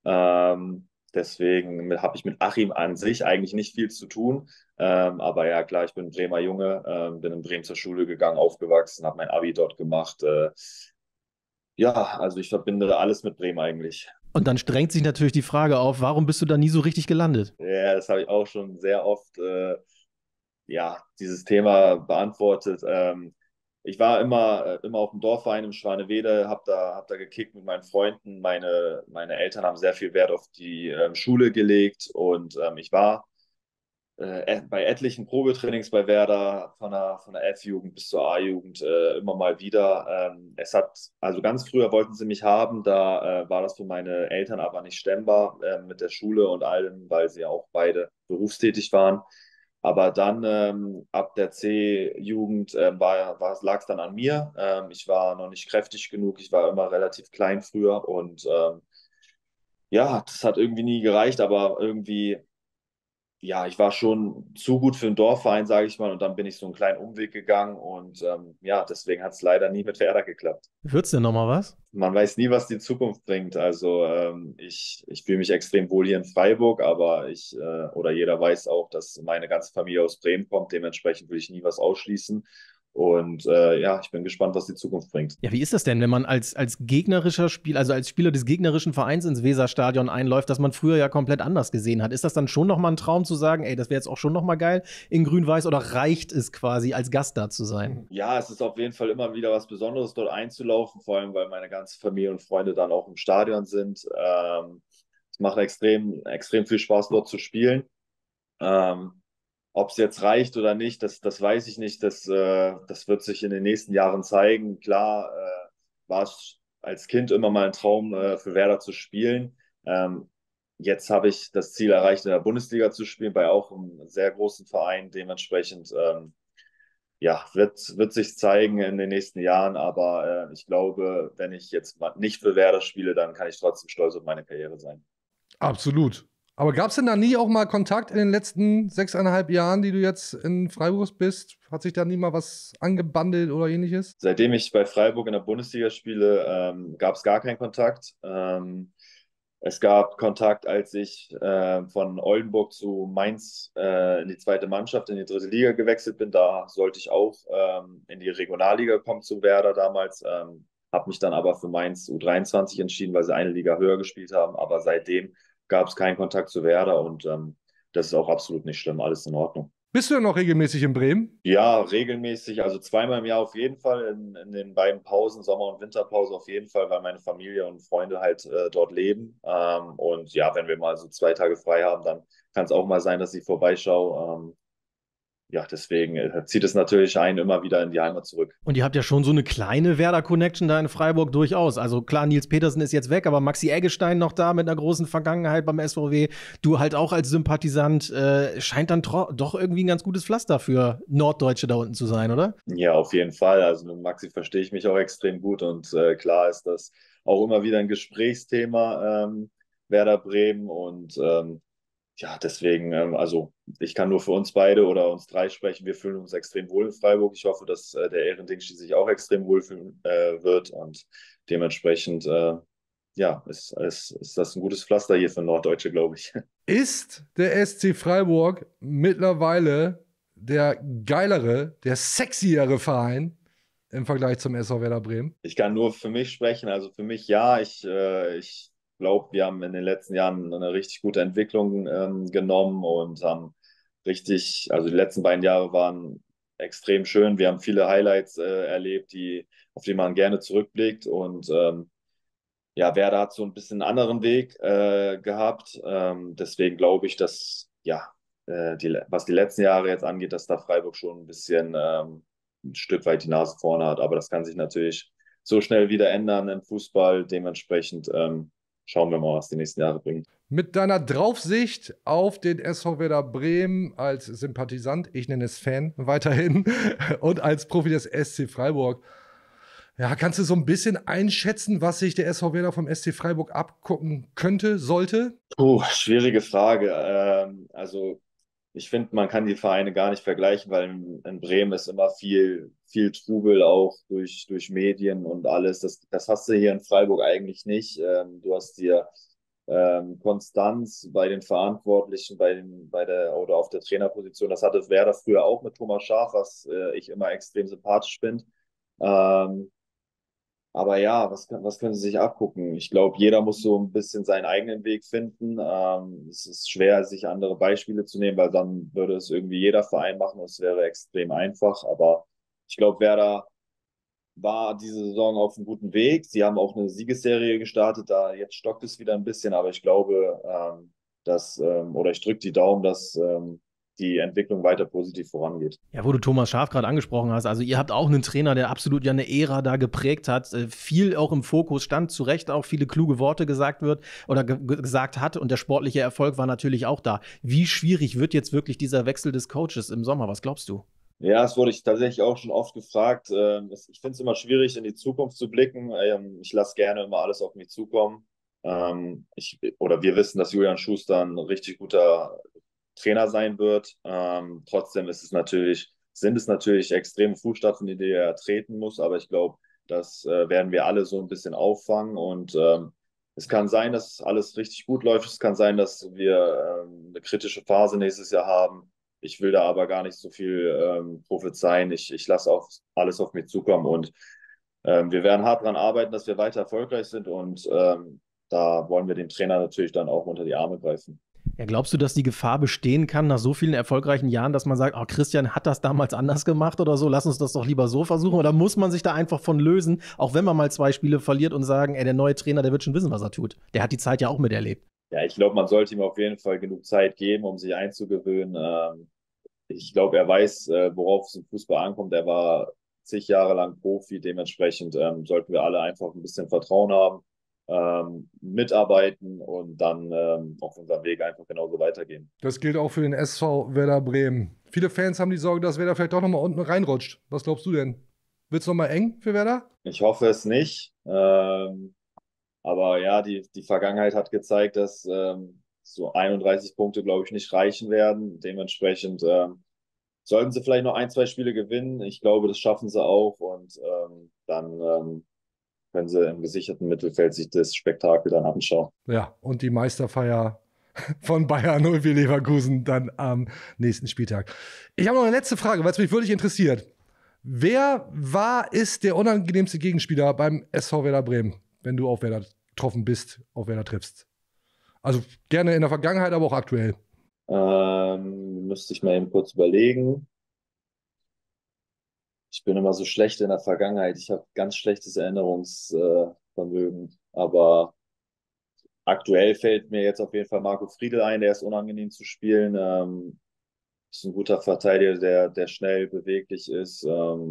Deswegen habe ich mit Achim an sich eigentlich nicht viel zu tun. Aber ja, klar, ich bin ein Bremer Junge, bin in Bremen zur Schule gegangen, aufgewachsen, habe mein Abi dort gemacht. Ja, also ich verbinde alles mit Bremen eigentlich. Und dann drängt sich natürlich die Frage auf, warum bist du da nie so richtig gelandet? Ja, das habe ich auch schon sehr oft, ja, dieses Thema beantwortet. Ich war immer auf dem Dorfverein im Schwanewede, hab da gekickt mit meinen Freunden. Meine Eltern haben sehr viel Wert auf die Schule gelegt und ich war bei etlichen Probetrainings bei Werder, von der F-Jugend bis zur A-Jugend, immer mal wieder. Also ganz früher wollten sie mich haben, da war das für meine Eltern aber nicht stemmbar mit der Schule und allem, weil sie ja auch beide berufstätig waren. Aber dann ab der C-Jugend lag es dann an mir. Ich war noch nicht kräftig genug, ich war immer relativ klein früher und ja, das hat irgendwie nie gereicht, aber irgendwie ja, ich war schon zu gut für einen Dorfverein, sage ich mal, und dann bin ich so einen kleinen Umweg gegangen und ja, deswegen hat es leider nie mit Werder geklappt. Wird's denn nochmal was? Man weiß nie, was die Zukunft bringt. Also ich fühle mich extrem wohl hier in Freiburg, aber oder jeder weiß auch, dass meine ganze Familie aus Bremen kommt. Dementsprechend will ich nie was ausschließen. Und ja, ich bin gespannt, was die Zukunft bringt. Ja, wie ist das denn, wenn man als gegnerischer also als Spieler des gegnerischen Vereins ins Weserstadion einläuft, das man früher ja komplett anders gesehen hat? Ist das dann schon nochmal ein Traum zu sagen, ey, das wäre jetzt auch schon nochmal geil in Grün-Weiß, oder reicht es quasi, als Gast da zu sein? Ja, es ist auf jeden Fall immer wieder was Besonderes, dort einzulaufen, vor allem, weil meine ganze Familie und Freunde dann auch im Stadion sind. Es macht extrem viel Spaß, dort zu spielen. Ob es jetzt reicht oder nicht, das weiß ich nicht. Das wird sich in den nächsten Jahren zeigen. Klar, war es als Kind immer mal ein Traum, für Werder zu spielen. Jetzt habe ich das Ziel erreicht, in der Bundesliga zu spielen, bei auch einem sehr großen Verein. Dementsprechend ja, wird sich zeigen in den nächsten Jahren. Aber ich glaube, wenn ich jetzt mal nicht für Werder spiele, dann kann ich trotzdem stolz auf meine Karriere sein. Absolut. Aber gab es denn da nie auch mal Kontakt in den letzten 6,5 Jahren, die du jetzt in Freiburg bist? Hat sich da nie mal was angebandelt oder ähnliches? Seitdem ich bei Freiburg in der Bundesliga spiele, gab es gar keinen Kontakt. Es gab Kontakt, als ich von Oldenburg zu Mainz in die zweite Mannschaft, in die dritte Liga gewechselt bin. Da sollte ich auch in die Regionalliga kommen zu Werder damals. Habe mich dann aber für Mainz U23 entschieden, weil sie eine Liga höher gespielt haben. Aber seitdem gab es keinen Kontakt zu Werder und das ist auch absolut nicht schlimm, alles in Ordnung. Bist du ja noch regelmäßig in Bremen? Ja, regelmäßig, also zweimal im Jahr auf jeden Fall, in den beiden Pausen, Sommer- und Winterpause auf jeden Fall, weil meine Familie und Freunde halt dort leben. Und ja, wenn wir mal so 2 Tage frei haben, dann kann es auch mal sein, dass ich vorbeischaue. Ja, deswegen zieht es natürlich einen immer wieder in die Heimat zurück. Und ihr habt ja schon so eine kleine Werder-Connection da in Freiburg durchaus. Also klar, Nils Petersen ist jetzt weg, aber Maxi Eggestein noch da mit einer großen Vergangenheit beim SVW. Du halt auch als Sympathisant. Scheint dann doch irgendwie ein ganz gutes Pflaster für Norddeutsche da unten zu sein, oder? Ja, auf jeden Fall. Also mit Maxi verstehe ich mich auch extrem gut und klar ist das auch immer wieder ein Gesprächsthema, Werder Bremen und ja, deswegen, also ich kann nur für uns beide oder uns drei sprechen. Wir fühlen uns extrem wohl in Freiburg. Ich hoffe, dass der Ehrendingsti sich auch extrem wohlfühlen wird und dementsprechend, ja, ist das ein gutes Pflaster hier für Norddeutsche, glaube ich. Ist der SC Freiburg mittlerweile der geilere, der sexiere Verein im Vergleich zum SV Werder Bremen? Ich kann nur für mich sprechen. Also für mich ja. Ich glaube, wir haben in den letzten Jahren eine richtig gute Entwicklung genommen und haben also die letzten beiden Jahre waren extrem schön. Wir haben viele Highlights erlebt, auf die man gerne zurückblickt und ja, Werder hat so ein bisschen einen anderen Weg gehabt. Deswegen glaube ich, dass ja, was die letzten Jahre jetzt angeht, dass da Freiburg schon ein bisschen ein Stück weit die Nase vorne hat. Aber das kann sich natürlich so schnell wieder ändern im Fußball. Dementsprechend schauen wir mal, was die nächsten Jahre bringen. Mit deiner Draufsicht auf den SV Werder Bremen als Sympathisant, ich nenne es Fan weiterhin, und als Profi des SC Freiburg, ja, kannst du so ein bisschen einschätzen, was sich der SV Werder vom SC Freiburg abgucken könnte, sollte? Schwierige Frage. Also ich finde, man kann die Vereine gar nicht vergleichen, weil in Bremen ist immer viel Trubel auch durch Medien und alles. Das hast du hier in Freiburg eigentlich nicht. Du hast hier Konstanz bei den Verantwortlichen, oder auf der Trainerposition. Das hatte Werder früher auch mit Thomas Schaaf, was ich immer extrem sympathisch finde. Aber ja, was können sie sich abgucken? Ich glaube, jeder muss so ein bisschen seinen eigenen Weg finden. Es ist schwer, sich andere Beispiele zu nehmen, weil dann würde es irgendwie jeder Verein machen und es wäre extrem einfach. Aber ich glaube, Werder war diese Saison auf einem guten Weg. Sie haben auch eine Siegesserie gestartet, jetzt stockt es wieder ein bisschen, aber ich glaube, oder ich drücke die Daumen, dass die Entwicklung weiter positiv vorangeht. Ja, wo du Thomas Schaaf gerade angesprochen hast, also ihr habt auch einen Trainer, der absolut ja eine Ära da geprägt hat, viel auch im Fokus stand, zu Recht auch viele kluge Worte gesagt wird oder gesagt hat und der sportliche Erfolg war natürlich auch da. Wie schwierig wird jetzt wirklich dieser Wechsel des Coaches im Sommer? Was glaubst du? Ja, das wurde ich tatsächlich auch schon oft gefragt. Ich finde es immer schwierig, in die Zukunft zu blicken. Ich lasse gerne immer alles auf mich zukommen. Wir wissen, dass Julian Schuster ein richtig guter Trainer sein wird. Trotzdem sind es natürlich extreme Fußstapfen, in die er treten muss, aber ich glaube, das werden wir alle so ein bisschen auffangen und es kann sein, dass alles richtig gut läuft. Es kann sein, dass wir eine kritische Phase nächstes Jahr haben. Ich will da aber gar nicht so viel prophezeien. Ich lasse auch alles auf mich zukommen und wir werden hart daran arbeiten, dass wir weiter erfolgreich sind und da wollen wir dem Trainer natürlich dann auch unter die Arme greifen. Ja, glaubst du, dass die Gefahr bestehen kann nach so vielen erfolgreichen Jahren, dass man sagt, oh, Christian hat das damals anders gemacht oder so, lass uns das doch lieber so versuchen? Oder muss man sich da einfach von lösen, auch wenn man mal 2 Spiele verliert und sagen, ey, der neue Trainer, der wird schon wissen, was er tut. Der hat die Zeit ja auch miterlebt. Ja, ich glaube, man sollte ihm auf jeden Fall genug Zeit geben, um sich einzugewöhnen. Ich glaube, er weiß, worauf es im Fußball ankommt. Er war zig Jahre lang Profi, dementsprechend sollten wir alle einfach ein bisschen Vertrauen haben. Mitarbeiten und dann auf unserem Weg einfach genauso weitergehen. Das gilt auch für den SV Werder Bremen. Viele Fans haben die Sorge, dass Werder vielleicht doch nochmal unten reinrutscht. Was glaubst du denn? Wird es nochmal eng für Werder? Ich hoffe es nicht. Aber ja, die Vergangenheit hat gezeigt, dass so 31 Punkte, glaube ich, nicht reichen werden. Dementsprechend sollten sie vielleicht noch 1, 2 Spiele gewinnen. Ich glaube, das schaffen sie auch und dann können sie im gesicherten Mittelfeld sich das Spektakel dann anschauen. Ja, und die Meisterfeier von Bayern 04 Leverkusen dann am nächsten Spieltag. Ich habe noch eine letzte Frage, weil es mich wirklich interessiert. Wer ist der unangenehmste Gegenspieler beim SV Werder Bremen, wenn du auf Werder getroffen bist, auf Werder triffst? Also gerne in der Vergangenheit, aber auch aktuell. Müsste ich mal eben kurz überlegen. Ich bin immer so schlecht in der Vergangenheit. Ich habe ganz schlechtes Erinnerungsvermögen. Aber aktuell fällt mir jetzt auf jeden Fall Marco Friedl ein. Der ist unangenehm zu spielen. Ist ein guter Verteidiger, der schnell beweglich ist.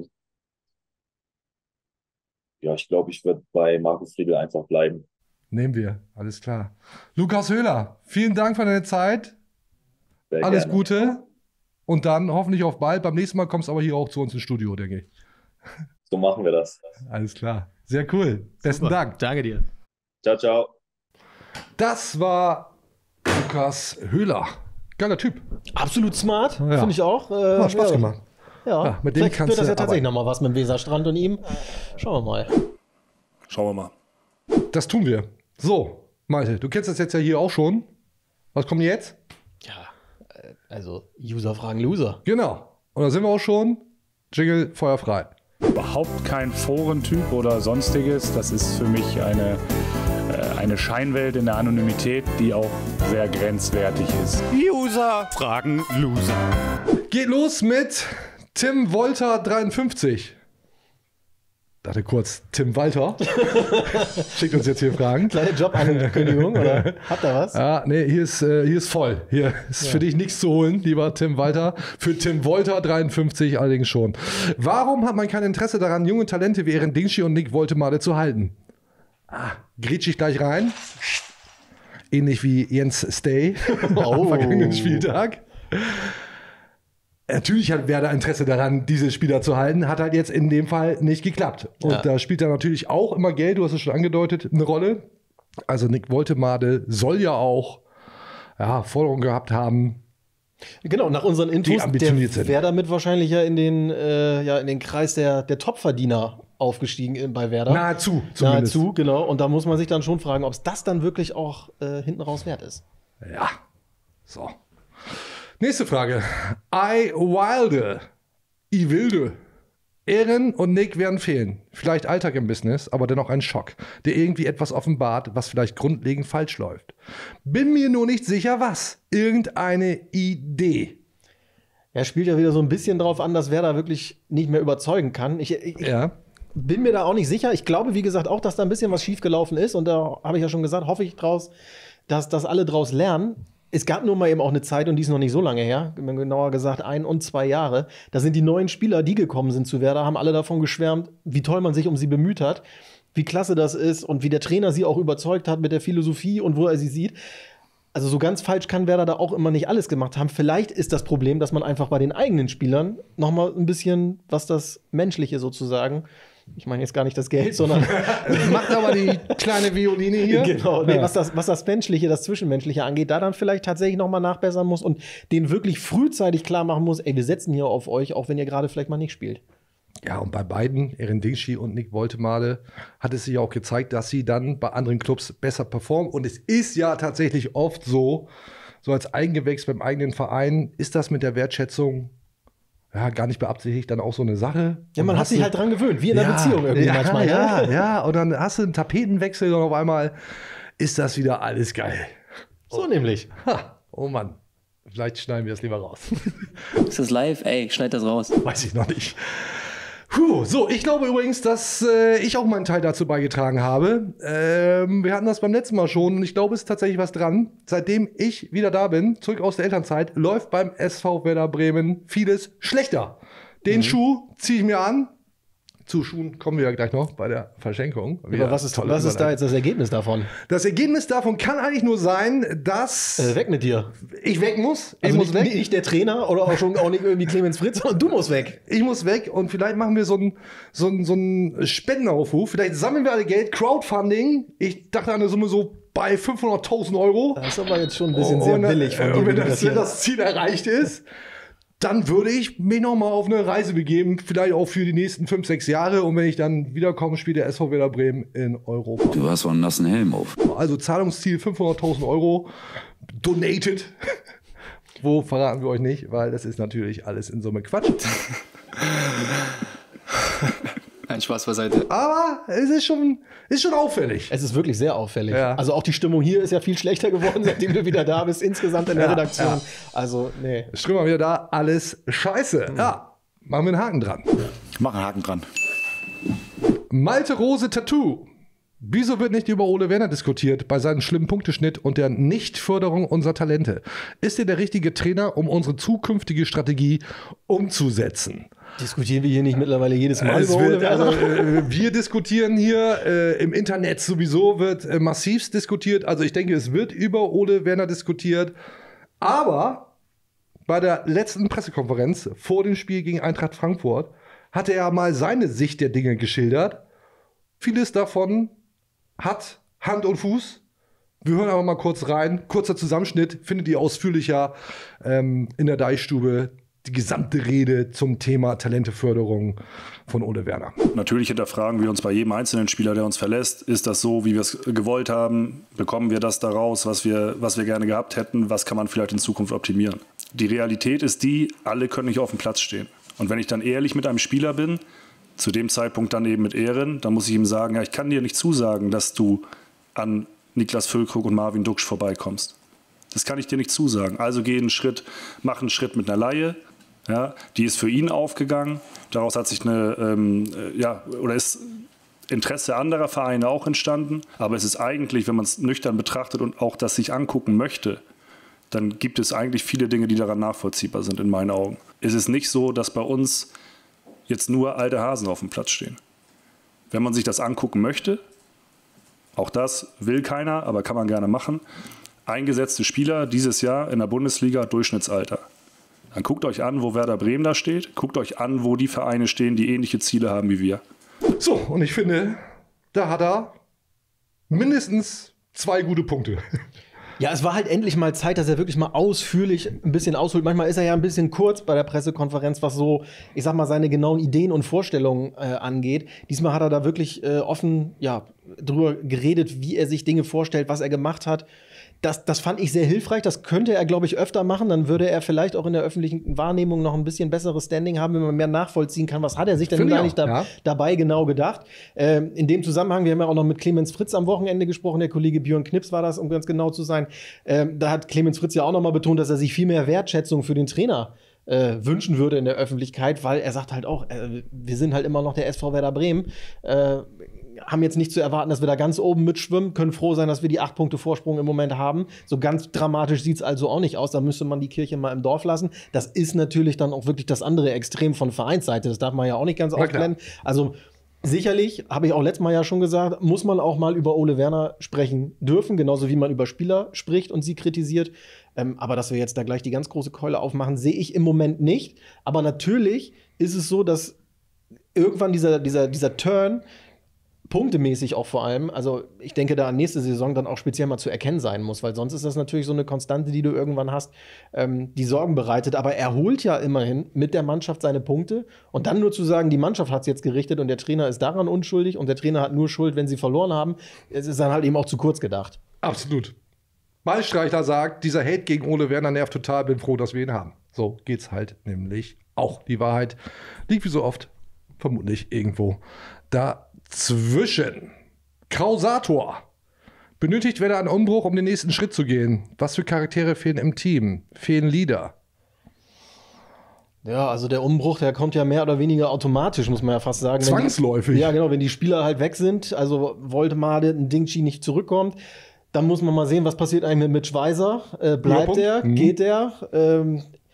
Ja, ich glaube, ich würde bei Marco Friedl einfach bleiben. Nehmen wir, alles klar. Lukas Höhler, vielen Dank für deine Zeit. Sehr Alles gerne. Gute. Und dann hoffentlich auf bald. Beim nächsten Mal kommst du aber hier auch zu uns ins Studio, denke ich. So machen wir das. Alles klar. Sehr cool. Besten Dank. Danke dir. Ciao, ciao. Das war Lukas Höhler. Geiler Typ. Absolut smart, Ja. finde ich auch. Hat Spaß gemacht. Ja, Ja, mit dem vielleicht kannst wird das du ja tatsächlich arbeiten. nochmal was mit dem Weserstrand und ihm. Schauen wir mal. Schauen wir mal. Das tun wir. So, Malte, du kennst das jetzt ja hier auch schon. Was kommt jetzt? Ja, also User fragen Loser. Genau. Und da sind wir auch schon. Jingle, Feuer frei. Überhaupt kein Forentyp oder sonstiges. Das ist für mich eine Scheinwelt in der Anonymität, die auch sehr grenzwertig ist. User fragen Loser. Geht los mit Tim Wolter 53. Dachte kurz, Tim Walter. Schickt uns jetzt hier Fragen. Kleine Jobankündigung, oder? Habt ihr was? Ja, nee, hier ist voll. Hier ist für dich nichts zu holen, lieber Tim Walter. Für Tim Wolter 53 allerdings schon. Warum hat man kein Interesse daran, junge Talente wie Eren Dingschi und Nick Woltemade zu halten? Grätsch ich gleich rein. Ähnlich wie Jens Stay am vergangenen Spieltag. Natürlich hat Werder Interesse daran, diese Spieler zu halten, hat halt jetzt in dem Fall nicht geklappt. Und da spielt da natürlich auch immer Geld, du hast es schon angedeutet, eine Rolle. Also Nick Woltemade soll ja auch Forderungen gehabt haben. Genau, nach unseren Infos, ambitioniert der sind. wäre damit wahrscheinlich ja in den Kreis der Topverdiener aufgestiegen bei Werder. Nahezu, zumindest. Nahezu, genau. Und da muss man sich dann schon fragen, ob es das dann wirklich auch hinten raus wert ist. Ja, so. Nächste Frage. Wilde. Eren und Nick werden fehlen. Vielleicht Alltag im Business, aber dennoch ein Schock, der irgendwie etwas offenbart, was vielleicht grundlegend falsch läuft. Bin mir nur nicht sicher, was. Irgendeine Idee. Er spielt ja wieder so ein bisschen drauf an, dass Werder wirklich nicht mehr überzeugen kann. Ich bin mir da auch nicht sicher. Ich glaube, wie gesagt, auch, dass da ein bisschen was schiefgelaufen ist. Und da habe ich ja schon gesagt, hoffe ich draus, dass das alle draus lernen. Es gab nur mal eben auch eine Zeit, und die ist noch nicht so lange her, genauer gesagt 1 und 2 Jahre. Da sind die neuen Spieler, die gekommen sind zu Werder, haben alle davon geschwärmt, wie toll man sich um sie bemüht hat, wie klasse das ist und wie der Trainer sie auch überzeugt hat mit der Philosophie und wo er sie sieht. Also so ganz falsch kann Werder da auch immer nicht alles gemacht haben. Vielleicht ist das Problem, dass man einfach bei den eigenen Spielern noch mal ein bisschen, was das Menschliche sozusagen, Ich meine jetzt gar nicht das Geld, sondern macht aber die kleine Violine hier. Genau, nee, was das Menschliche, das Zwischenmenschliche angeht, da dann vielleicht tatsächlich nochmal nachbessern muss und denen wirklich frühzeitig klar machen muss, ey, wir setzen hier auf euch, auch wenn ihr gerade vielleicht mal nicht spielt. Ja, und bei beiden, Erin Dingschi und Nick Woltemade, hat es sich auch gezeigt, dass sie dann bei anderen Clubs besser performen. Und es ist ja tatsächlich oft so als Eigengewächs beim eigenen Verein, ist das mit der Wertschätzung ja gar nicht beabsichtigt dann auch so eine Sache. Ja, man hat sich halt dran gewöhnt, wie in einer Beziehung irgendwie manchmal. Ja, und dann hast du einen Tapetenwechsel und auf einmal ist das wieder alles geil. So nämlich. Oh Mann. Vielleicht schneiden wir es lieber raus. Ist das live? Ey, schneid das raus. Weiß ich noch nicht. So, ich glaube übrigens, dass ich auch meinen Teil dazu beigetragen habe. Wir hatten das beim letzten Mal schon und ich glaube, es ist tatsächlich was dran. Seitdem ich wieder da bin, zurück aus der Elternzeit, läuft beim SV Werder Bremen vieles schlechter. Den Schuh ziehe ich mir an. Zu Schuhen kommen wir ja gleich noch bei der Verschenkung. Aber was ist da jetzt das Ergebnis davon? Das Ergebnis davon kann eigentlich nur sein, dass weg mit dir. Ich weg muss. Also muss weg. Nicht der Trainer oder auch nicht irgendwie Clemens Fritz, sondern du musst weg. Ich muss weg und vielleicht machen wir so einen Spendenaufruf. Vielleicht sammeln wir alle Geld, Crowdfunding. Ich dachte an eine Summe so bei 500.000 Euro. Das ist aber jetzt schon ein bisschen sehr billig von dir. Und wenn das Ziel erreicht ist, dann würde ich mich noch mal auf eine Reise begeben, vielleicht auch für die nächsten 5, 6 Jahre. Und wenn ich dann wiederkomme, spielt der SV Werder Bremen in Europa. Du hast so einen nassen Helm auf. Also Zahlungsziel 500.000 Euro, donated. Wo verraten wir euch nicht, weil das ist natürlich alles in Summe Quatsch. Ein Spaß beiseite. Aber es ist schon auffällig. Es ist wirklich sehr auffällig. Ja. Also auch die Stimmung hier ist ja viel schlechter geworden, seitdem du wieder da bist, insgesamt in der Redaktion. Ja. Also, nee. Strömer wieder da, alles scheiße. Ja, machen wir einen Haken dran. Mach einen Haken dran. Malte Rose Tattoo. Wieso wird nicht über Ole Werner diskutiert bei seinem schlimmen Punkteschnitt und der Nichtförderung unserer Talente? Ist er der richtige Trainer, um unsere zukünftige Strategie umzusetzen? Diskutieren wir hier nicht mittlerweile jedes Mal über Ole Werner? Wir diskutieren hier, im Internet sowieso wird massivst diskutiert. Also ich denke, es wird über Ole Werner diskutiert. Aber bei der letzten Pressekonferenz vor dem Spiel gegen Eintracht Frankfurt hatte er mal seine Sicht der Dinge geschildert. Vieles davon hat Hand und Fuß. Wir hören aber mal kurz rein. Kurzer Zusammenschnitt findet ihr ausführlicher in der Deichstube. Die gesamte Rede zum Thema Talenteförderung von Ole Werner. Natürlich hinterfragen wir uns bei jedem einzelnen Spieler, der uns verlässt. Ist das so, wie wir es gewollt haben? Bekommen wir das daraus, was wir gerne gehabt hätten? Was kann man vielleicht in Zukunft optimieren? Die Realität ist die, alle können nicht auf dem Platz stehen. Und wenn ich dann ehrlich mit einem Spieler bin, zu dem Zeitpunkt dann eben mit Ehren, dann muss ich ihm sagen, ja, ich kann dir nicht zusagen, dass du an Niklas Füllkrug und Marvin Duksch vorbeikommst. Das kann ich dir nicht zusagen. Also mach einen Schritt mit einer Leihe. Ja, die ist für ihn aufgegangen. Daraus hat sich ist Interesse anderer Vereine auch entstanden. Aber es ist eigentlich, wenn man es nüchtern betrachtet und auch das sich angucken möchte, dann gibt es eigentlich viele Dinge, die daran nachvollziehbar sind in meinen Augen. Es ist nicht so, dass bei uns jetzt nur alte Hasen auf dem Platz stehen. Wenn man sich das angucken möchte, auch das will keiner, aber kann man gerne machen, eingesetzte Spieler dieses Jahr in der Bundesliga Durchschnittsalter. Dann guckt euch an, wo Werder Bremen da steht, guckt euch an, wo die Vereine stehen, die ähnliche Ziele haben wie wir. So, und ich finde, da hat er mindestens 2 gute Punkte. Ja, es war halt endlich mal Zeit, dass er wirklich mal ausführlich ein bisschen ausholt. Manchmal ist er ja ein bisschen kurz bei der Pressekonferenz, was so, ich sag mal, seine genauen Ideen und Vorstellungen angeht. Diesmal hat er da wirklich offen drüber geredet, wie er sich Dinge vorstellt, was er gemacht hat. Das fand ich sehr hilfreich. Das könnte er, glaube ich, öfter machen. Dann würde er vielleicht auch in der öffentlichen Wahrnehmung noch ein bisschen besseres Standing haben, wenn man mehr nachvollziehen kann, was hat er sich denn gar nicht dabei genau gedacht. In dem Zusammenhang, wir haben ja auch noch mit Clemens Fritz am Wochenende gesprochen. Der Kollege Björn Knips war das, um ganz genau zu sein. Da hat Clemens Fritz ja auch noch mal betont, dass er sich viel mehr Wertschätzung für den Trainer wünschen würde in der Öffentlichkeit, weil er sagt halt auch, wir sind halt immer noch der SV Werder Bremen. Haben jetzt nicht zu erwarten, dass wir da ganz oben mitschwimmen, können froh sein, dass wir die 8 Punkte Vorsprung im Moment haben. So ganz dramatisch sieht es also auch nicht aus. Da müsste man die Kirche mal im Dorf lassen. Das ist natürlich dann auch wirklich das andere Extrem von Vereinsseite. Das darf man ja auch nicht ganz ausblenden. Also sicherlich, habe ich auch letztes Mal ja schon gesagt, muss man auch mal über Ole Werner sprechen dürfen, genauso wie man über Spieler spricht und sie kritisiert. Aber dass wir jetzt da gleich die ganz große Keule aufmachen, sehe ich im Moment nicht. Aber natürlich ist es so, dass irgendwann dieser Turn, punktemäßig auch vor allem, also ich denke, da an nächste Saison dann auch speziell mal zu erkennen sein muss, weil sonst ist das natürlich so eine Konstante, die du irgendwann hast, die Sorgen bereitet. Aber er holt ja immerhin mit der Mannschaft seine Punkte und dann nur zu sagen, die Mannschaft hat es jetzt gerichtet und der Trainer ist daran unschuldig und der Trainer hat nur Schuld, wenn sie verloren haben, es ist dann halt eben auch zu kurz gedacht. Absolut. Malstreicher sagt, dieser Hate gegen Ole Werner nervt total, bin froh, dass wir ihn haben. So geht's halt nämlich auch. Die Wahrheit liegt wie so oft vermutlich irgendwo dazwischen. Krausator. Benötigt Werder einen Umbruch, um den nächsten Schritt zu gehen? Was für Charaktere fehlen im Team? Fehlen Leader? Ja, also der Umbruch, der kommt ja mehr oder weniger automatisch, muss man ja fast sagen. Zwangsläufig. Ja, genau, wenn die Spieler halt weg sind, also Woltemade, ein Dingchi nicht zurückkommt, dann muss man mal sehen, was passiert eigentlich mit Mitch Weiser. Bleibt er? Geht er?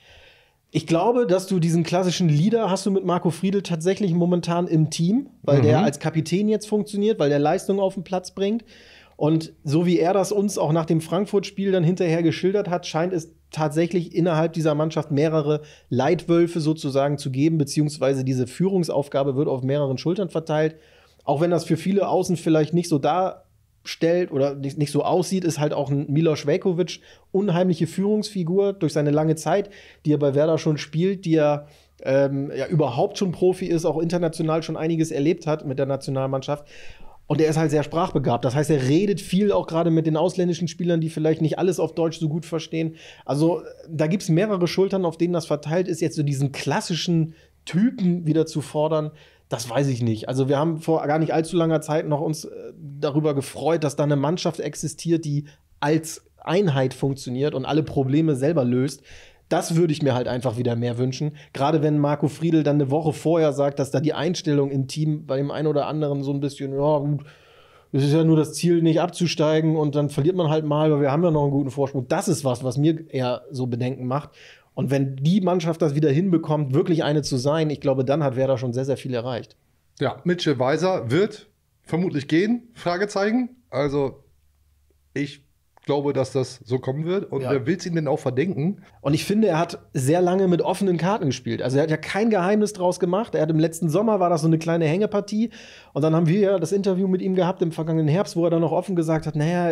Ich glaube, dass du diesen klassischen Leader hast du mit Marco Friedl tatsächlich momentan im Team, weil der als Kapitän jetzt funktioniert, weil der Leistung auf den Platz bringt. Und so wie er das uns auch nach dem Frankfurt-Spiel dann hinterher geschildert hat, scheint es tatsächlich innerhalb dieser Mannschaft mehrere Leitwölfe sozusagen zu geben, beziehungsweise diese Führungsaufgabe wird auf mehreren Schultern verteilt. Auch wenn das für viele außen vielleicht nicht so darstellt oder nicht so aussieht, ist halt auch ein Milos Veljković unheimliche Führungsfigur durch seine lange Zeit, die er bei Werder schon spielt, die er ja überhaupt schon Profi ist, auch international schon einiges erlebt hat mit der Nationalmannschaft. Und er ist halt sehr sprachbegabt. Das heißt, er redet viel auch gerade mit den ausländischen Spielern, die vielleicht nicht alles auf Deutsch so gut verstehen. Also da gibt es mehrere Schultern, auf denen das verteilt ist. Jetzt so diesen klassischen Typen wieder zu fordern, das weiß ich nicht. Also wir haben vor gar nicht allzu langer Zeit noch uns darüber gefreut, dass da eine Mannschaft existiert, die als Einheit funktioniert und alle Probleme selber löst. Das würde ich mir halt einfach wieder mehr wünschen. Gerade wenn Marco Friedl dann eine Woche vorher sagt, dass da die Einstellung im Team bei dem einen oder anderen so ein bisschen, ja gut, es ist ja nur das Ziel, nicht abzusteigen und dann verliert man halt mal, weil wir haben ja noch einen guten Vorsprung. Das ist was mir eher so Bedenken macht. Und wenn die Mannschaft das wieder hinbekommt, wirklich eine zu sein, ich glaube, dann hat Werder schon sehr, sehr viel erreicht. Ja, Mitchell Weiser wird vermutlich gehen, Fragezeichen. Also ich glaube, dass das so kommen wird. Und wer will es ihm denn auch verdenken? Und ich finde, er hat sehr lange mit offenen Karten gespielt. Also er hat ja kein Geheimnis draus gemacht. Er hat im letzten Sommer, war das so eine kleine Hängepartie. Und dann haben wir ja das Interview mit ihm gehabt im vergangenen Herbst, wo er dann noch offen gesagt hat, naja,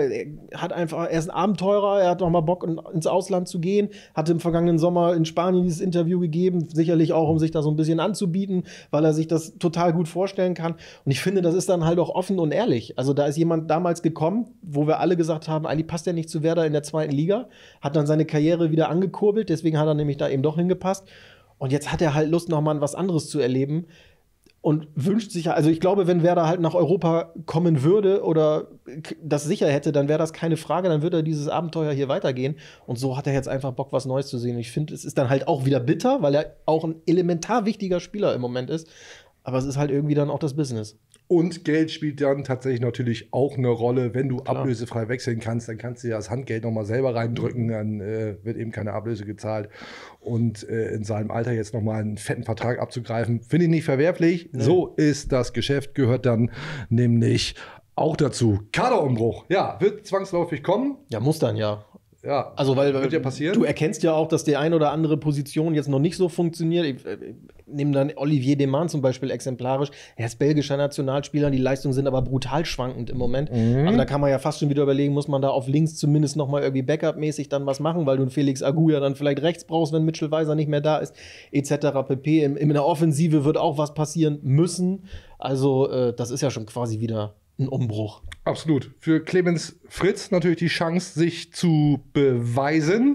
er ist ein Abenteurer, er hat noch mal Bock, ins Ausland zu gehen. Hatte im vergangenen Sommer in Spanien dieses Interview gegeben, sicherlich auch, um sich da so ein bisschen anzubieten, weil er sich das total gut vorstellen kann. Und ich finde, das ist dann halt auch offen und ehrlich. Also da ist jemand damals gekommen, wo wir alle gesagt haben, eigentlich passt er nicht zu Werder in der 2. Liga, hat dann seine Karriere wieder angekurbelt, deswegen hat er nämlich da eben doch hingepasst. Und jetzt hat er halt Lust, noch mal was anderes zu erleben und wünscht sich, also ich glaube, wenn Werder halt nach Europa kommen würde oder das sicher hätte, dann wäre das keine Frage, dann würde er dieses Abenteuer hier weitergehen. Und so hat er jetzt einfach Bock, was Neues zu sehen. Und ich finde, es ist dann halt auch wieder bitter, weil er auch ein elementar wichtiger Spieler im Moment ist. Aber es ist halt irgendwie dann auch das Business. Und Geld spielt dann tatsächlich natürlich auch eine Rolle. Wenn du ablösefrei wechseln kannst, dann kannst du ja das Handgeld nochmal selber reindrücken, dann wird eben keine Ablöse gezahlt. Und in seinem Alter jetzt nochmal einen fetten Vertrag abzugreifen, finde ich nicht verwerflich. Nee. So ist das Geschäft, gehört dann nämlich auch dazu. Kaderumbruch, ja, wird zwangsläufig kommen. Ja, muss dann ja. Ja, also weil wird ja passieren. Du erkennst ja auch, dass die ein oder andere Position jetzt noch nicht so funktioniert. Ich nehme dann Olivier Deman zum Beispiel exemplarisch. Er ist belgischer Nationalspieler, die Leistungen sind aber brutal schwankend im Moment. Also da kann man ja fast schon wieder überlegen, muss man da auf links zumindest noch mal irgendwie Backup-mäßig dann was machen, weil du einen Felix Agu ja dann vielleicht rechts brauchst, wenn Mitchell Weiser nicht mehr da ist, etc. pp. In der Offensive wird auch was passieren müssen. Also das ist ja schon quasi wieder ein Umbruch. Absolut. Für Clemens Fritz natürlich die Chance, sich zu beweisen.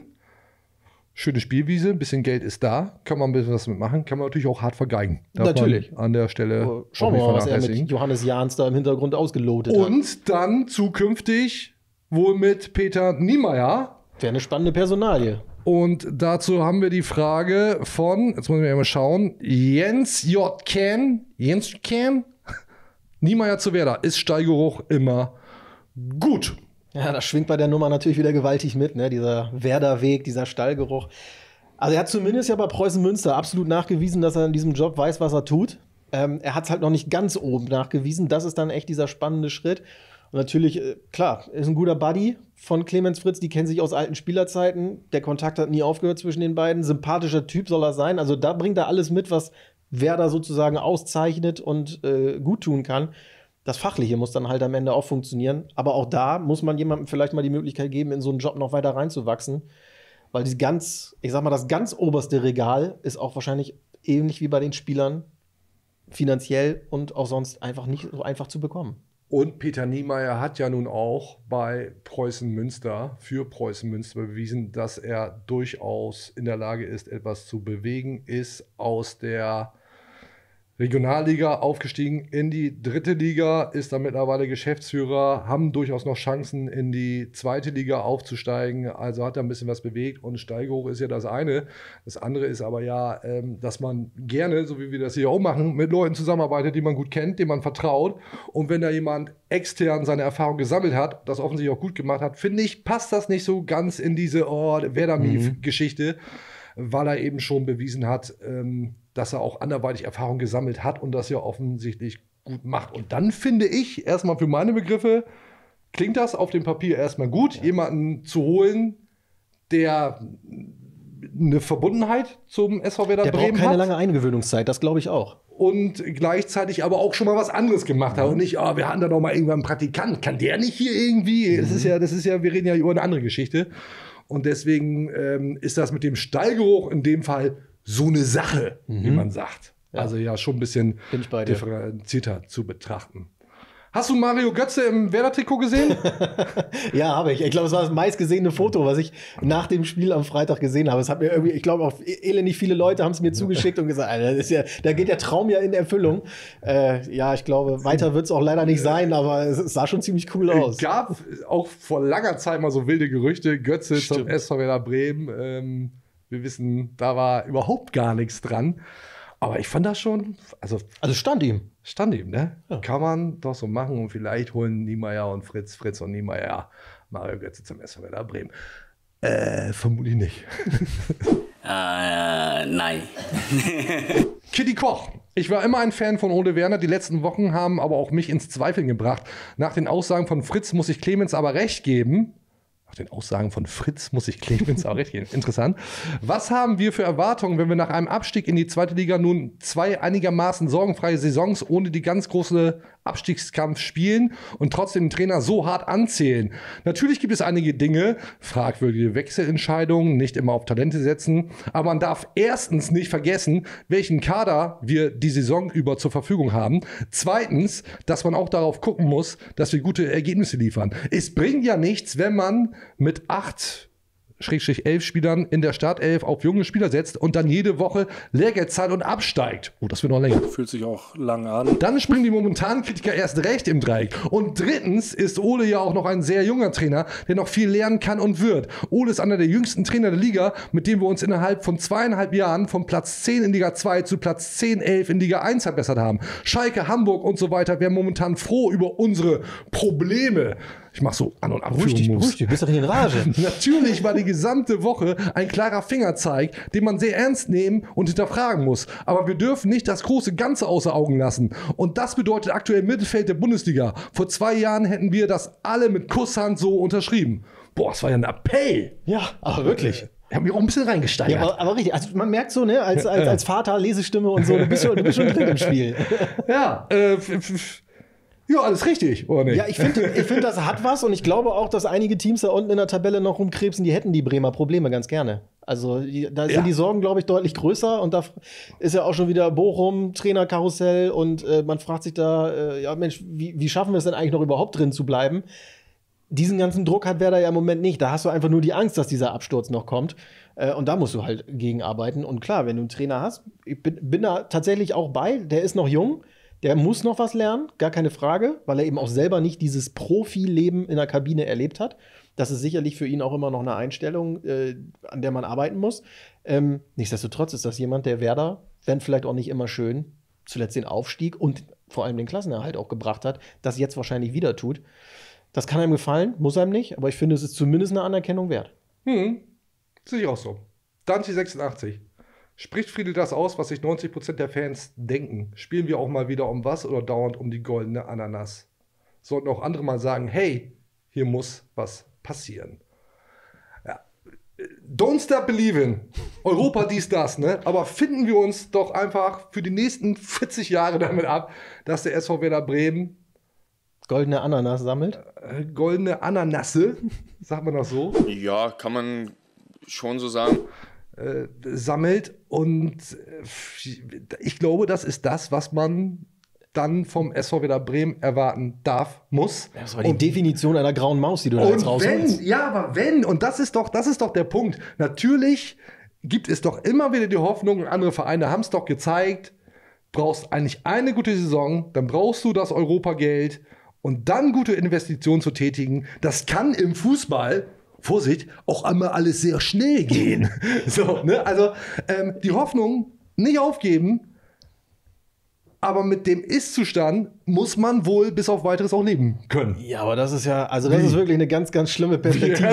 Schöne Spielwiese, ein bisschen Geld ist da, kann man ein bisschen was mitmachen, kann man natürlich auch hart vergeigen. Darf natürlich. An der Stelle schauen wir mal, was er mit Johannes Jahns da im Hintergrund ausgelotet hat. Und dann zukünftig wohl mit Peter Niemeyer. Wäre eine spannende Personalie. Und dazu haben wir die Frage von, jetzt müssen wir mal schauen, Jens J. Ken. Niemeyer zu Werder. Ist Stallgeruch immer gut? Ja, das schwingt bei der Nummer natürlich wieder gewaltig mit, ne? Dieser Werder-Weg, dieser Stallgeruch. Also er hat zumindest ja bei Preußen Münster absolut nachgewiesen, dass er in diesem Job weiß, was er tut. Er hat es halt noch nicht ganz oben nachgewiesen. Das ist dann echt dieser spannende Schritt. Und natürlich, klar, ist ein guter Buddy von Clemens Fritz. Die kennen sich aus alten Spielerzeiten. Der Kontakt hat nie aufgehört zwischen den beiden. Sympathischer Typ soll er sein. Also da bringt er alles mit, was Werder sozusagen auszeichnet und gut tun kann. Das Fachliche muss dann halt am Ende auch funktionieren. Aber auch da muss man jemandem vielleicht mal die Möglichkeit geben, in so einen Job noch weiter reinzuwachsen. Weil das ganz oberste Regal ist auch wahrscheinlich ähnlich wie bei den Spielern finanziell und auch sonst einfach nicht so einfach zu bekommen. Und Peter Niemeyer hat ja nun auch für Preußen Münster bewiesen, dass er durchaus in der Lage ist, etwas zu bewegen, ist aus der Regionalliga aufgestiegen in die 3. Liga, ist da mittlerweile Geschäftsführer, haben durchaus noch Chancen, in die 2. Liga aufzusteigen. Also hat er ein bisschen was bewegt und Steigehoch ist ja das eine. Das andere ist aber ja, dass man gerne, so wie wir das hier auch machen, mit Leuten zusammenarbeitet, die man gut kennt, denen man vertraut. Und wenn da jemand extern seine Erfahrung gesammelt hat, das offensichtlich auch gut gemacht hat, finde ich, passt das nicht so ganz in diese Werder-Mief-Geschichte, weil er eben schon bewiesen hat, dass er auch anderweitig Erfahrung gesammelt hat und das ja offensichtlich gut macht. Und dann finde ich, erstmal für meine Begriffe, klingt das auf dem Papier erstmal gut, jemanden zu holen, der eine Verbundenheit zum SV Werder Bremen hat. Der braucht keine lange Eingewöhnungszeit, das glaube ich auch. Und gleichzeitig aber auch schon mal was anderes gemacht hat. Und nicht, wir hatten da noch mal irgendwann einen Praktikant. Kann der nicht hier irgendwie? Das ist ja, wir reden ja über eine andere Geschichte. Und deswegen ist das mit dem Stallgeruch in dem Fall so eine Sache, wie man sagt. Ja. Also ja, schon ein bisschen differenzierter zu betrachten. Hast du Mario Götze im Werder-Trikot gesehen? Ja, habe ich. Ich glaube, es war das meistgesehene Foto, was ich nach dem Spiel am Freitag gesehen habe. Es hat mir irgendwie, ich glaube, auch elendig viele Leute haben es mir zugeschickt und gesagt, Alter, das ist ja, da geht der Traum ja in Erfüllung. Ja, ich glaube, weiter wird es auch leider nicht sein, aber es sah schon ziemlich cool aus. Es gab auch vor langer Zeit mal so wilde Gerüchte, Götze zum SV Werder Bremen. Wir wissen, da war überhaupt gar nichts dran. Aber ich fand das schon, also stand ihm, ne? Ja. Kann man doch so machen und vielleicht holen Niemeyer und Fritz und Niemeyer Mario Götze zum SV Werder Bremen. Vermutlich nicht. Nein. Kitty Koch. Ich war immer ein Fan von Ole Werner. Die letzten Wochen haben aber auch mich ins Zweifeln gebracht. Nach den Aussagen von Fritz muss ich Clemens aber recht geben. Nach den Aussagen von Fritz muss ich Clemens auch recht geben. Interessant. Was haben wir für Erwartungen, wenn wir nach einem Abstieg in die 2. Liga nun 2 einigermaßen sorgenfreie Saisons ohne die ganz große Abstiegskampf spielen und trotzdem den Trainer so hart anzählen? Natürlich gibt es einige Dinge, fragwürdige Wechselentscheidungen, nicht immer auf Talente setzen, aber man darf erstens nicht vergessen, welchen Kader wir die Saison über zur Verfügung haben. Zweitens, dass man auch darauf gucken muss, dass wir gute Ergebnisse liefern. Es bringt ja nichts, wenn man mit 8/11 Spielern in der Startelf auf junge Spieler setzt und dann jede Woche Lehrgeld zahlt und absteigt. Oh, das wird noch länger. Fühlt sich auch lang an. Dann springen die momentanen Kritiker erst recht im Dreieck. Und drittens ist Ole ja auch noch ein sehr junger Trainer, der noch viel lernen kann und wird. Ole ist einer der jüngsten Trainer der Liga, mit dem wir uns innerhalb von 2,5 Jahren von Platz 10 in Liga 2 zu Platz 10, 11 in Liga 1 verbessert haben. Schalke, Hamburg und so weiter wären momentan froh über unsere Probleme. Ich mach so An- und Abführung. Ruhig, du bist doch nicht in Rage. Natürlich war die gesamte Woche ein klarer Fingerzeig, den man sehr ernst nehmen und hinterfragen muss. Aber wir dürfen nicht das große Ganze außer Augen lassen. Und das bedeutet aktuell Mittelfeld der Bundesliga. Vor 2 Jahren hätten wir das alle mit Kusshand so unterschrieben. Boah, das war ja ein Appell. Ja, aber wirklich. Ich habe mich auch ein bisschen reingesteigert. Ja, aber richtig. Also man merkt so, ne, als Vater, Lesestimme und so, du bist schon drin im Spiel. Ja, ja, alles richtig, oder nicht? Ja, ich finde, das hat was und ich glaube auch, dass einige Teams da unten in der Tabelle noch rumkrebsen, die hätten die Bremer Probleme ganz gerne. Also da sind die Sorgen, glaube ich, deutlich größer und da ist ja auch schon wieder Bochum, Trainerkarussell und man fragt sich da, ja Mensch, wie schaffen wir es denn eigentlich noch überhaupt drin zu bleiben? Diesen ganzen Druck hat Werder ja im Moment nicht. Da hast du einfach nur die Angst, dass dieser Absturz noch kommt. Und da musst du halt gegenarbeiten. Und klar, wenn du einen Trainer hast, ich bin da tatsächlich auch bei, der ist noch jung. Der muss noch was lernen, gar keine Frage, weil er eben auch selber nicht dieses Profileben in der Kabine erlebt hat. Das ist sicherlich für ihn auch immer noch eine Einstellung, an der man arbeiten muss. Nichtsdestotrotz ist das jemand, der Werder, wenn vielleicht auch nicht immer schön, zuletzt den Aufstieg und vor allem den Klassenerhalt auch gebracht hat, das jetzt wahrscheinlich wieder tut. Das kann einem gefallen, muss einem nicht, aber ich finde, es ist zumindest eine Anerkennung wert. Sehe ich auch so. Dante 86. Spricht Friedel das aus, was sich 90% der Fans denken? Spielen wir auch mal wieder um was oder dauernd um die goldene Ananas? Sollten auch andere mal sagen, hey, hier muss was passieren. Ja, don't stop believing. Europa dies, das, ne? Aber finden wir uns doch einfach für die nächsten 40 Jahre damit ab, dass der SV Werder Bremen goldene Ananas sammelt? Goldene Ananasse, sagt man das so? Ja, kann man schon so sagen. Sammelt und ich glaube, das ist das, was man dann vom SV Werder Bremen erwarten darf, muss. Das war die Definition einer grauen Maus, die du da jetzt rausholst. Ja, aber wenn, und das ist doch der Punkt. Natürlich gibt es doch immer wieder die Hoffnung, und andere Vereine haben es doch gezeigt, brauchst eigentlich eine gute Saison, dann brauchst du das Europageld und dann gute Investitionen zu tätigen. Das kann im Fußball, Vorsicht, auch einmal alles sehr schnell gehen. So, ne? Also die Hoffnung nicht aufgeben, aber mit dem Ist-Zustand muss man wohl bis auf Weiteres auch leben können. Ja, aber das ist ja, also das ist wirklich eine ganz, ganz schlimme Perspektive.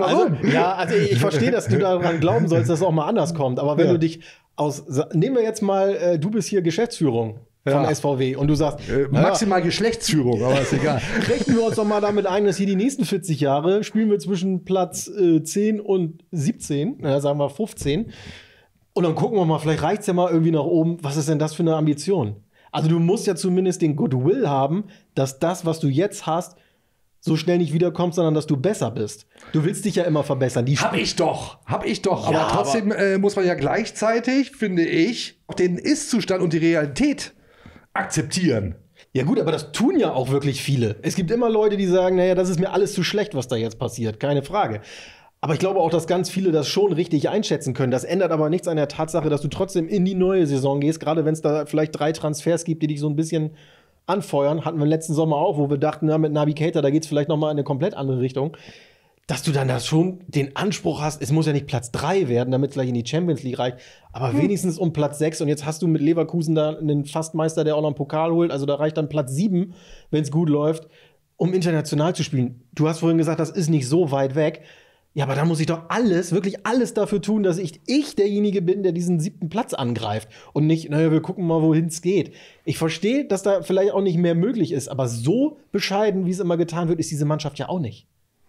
Also ich verstehe, dass du daran glauben sollst, dass es auch mal anders kommt. Aber wenn du dich nehmen wir jetzt mal, du bist hier Geschäftsführung von SVW und du sagst, maximal Geschlechtsführung, aber ist egal. Rechnen wir uns doch mal damit ein, dass hier die nächsten 40 Jahre spielen wir zwischen Platz 10 und 17, sagen wir 15. Und dann gucken wir mal, vielleicht reicht es ja mal irgendwie nach oben. Was ist denn das für eine Ambition? Also du musst ja zumindest den Goodwill haben, dass das, was du jetzt hast, so schnell nicht wiederkommt, sondern dass du besser bist. Du willst dich ja immer verbessern. Hab ich doch. Ja, aber trotzdem muss man ja gleichzeitig, finde ich, auch den Ist-Zustand und die Realität akzeptieren. Ja gut, aber das tun ja auch wirklich viele. Es gibt immer Leute, die sagen, naja, das ist mir alles zu schlecht, was da jetzt passiert. Keine Frage. Aber ich glaube auch, dass ganz viele das schon richtig einschätzen können. Das ändert aber nichts an der Tatsache, dass du trotzdem in die neue Saison gehst, gerade wenn es da vielleicht 3 Transfers gibt, die dich so ein bisschen anfeuern. Hatten wir letzten Sommer auch, wo wir dachten, na, mit Navigator, da geht es vielleicht noch mal in eine komplett andere Richtung. Dass du dann da schon den Anspruch hast, es muss ja nicht Platz 3 werden, damit es vielleicht in die Champions League reicht, aber wenigstens um Platz 6. Und jetzt hast du mit Leverkusen da einen Fastmeister, der auch noch einen Pokal holt. Also da reicht dann Platz 7, wenn es gut läuft, um international zu spielen. Du hast vorhin gesagt, das ist nicht so weit weg. Ja, aber da muss ich doch wirklich alles dafür tun, dass ich derjenige bin, der diesen 7. Platz angreift. Und nicht, naja, wir gucken mal, wohin es geht. Ich verstehe, dass da vielleicht auch nicht mehr möglich ist, aber so bescheiden, wie es immer getan wird, ist diese Mannschaft ja auch nicht.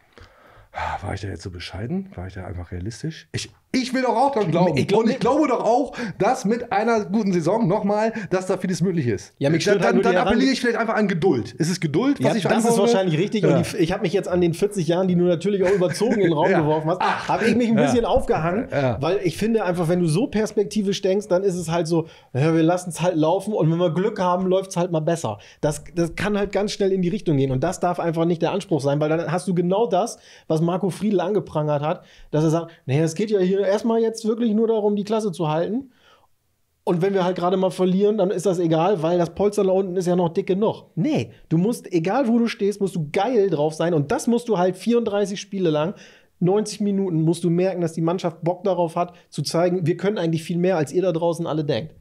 War ich da jetzt so bescheiden? War ich da einfach realistisch? Ich will doch auch dran glauben. Ich glaube doch auch, dass mit einer guten Saison nochmal, dass da vieles möglich ist. Ja, dann appelliere ich vielleicht einfach an Geduld. Ist es Geduld, was ich das ist wahrscheinlich richtig. Ja. Und ich habe mich jetzt an den 40 Jahren, die du natürlich auch überzogen in den Raum geworfen hast, habe ich mich ein bisschen aufgehangen, weil ich finde einfach, wenn du so perspektivisch denkst, dann ist es halt so, ja, wir lassen es halt laufen und wenn wir Glück haben, läuft es halt mal besser. Das kann halt ganz schnell in die Richtung gehen und das darf einfach nicht der Anspruch sein, weil dann hast du genau das, was Marco Friedl angeprangert hat, dass er sagt, naja, es geht ja hier erstmal jetzt wirklich nur darum, die Klasse zu halten. Und wenn wir halt gerade mal verlieren, dann ist das egal, weil das Polster da unten ist ja noch dick genug. Nee, du musst, egal wo du stehst, musst du geil drauf sein. Und das musst du halt 34 Spiele lang, 90 Minuten, musst du merken, dass die Mannschaft Bock darauf hat, zu zeigen, wir können eigentlich viel mehr, als ihr da draußen alle denkt.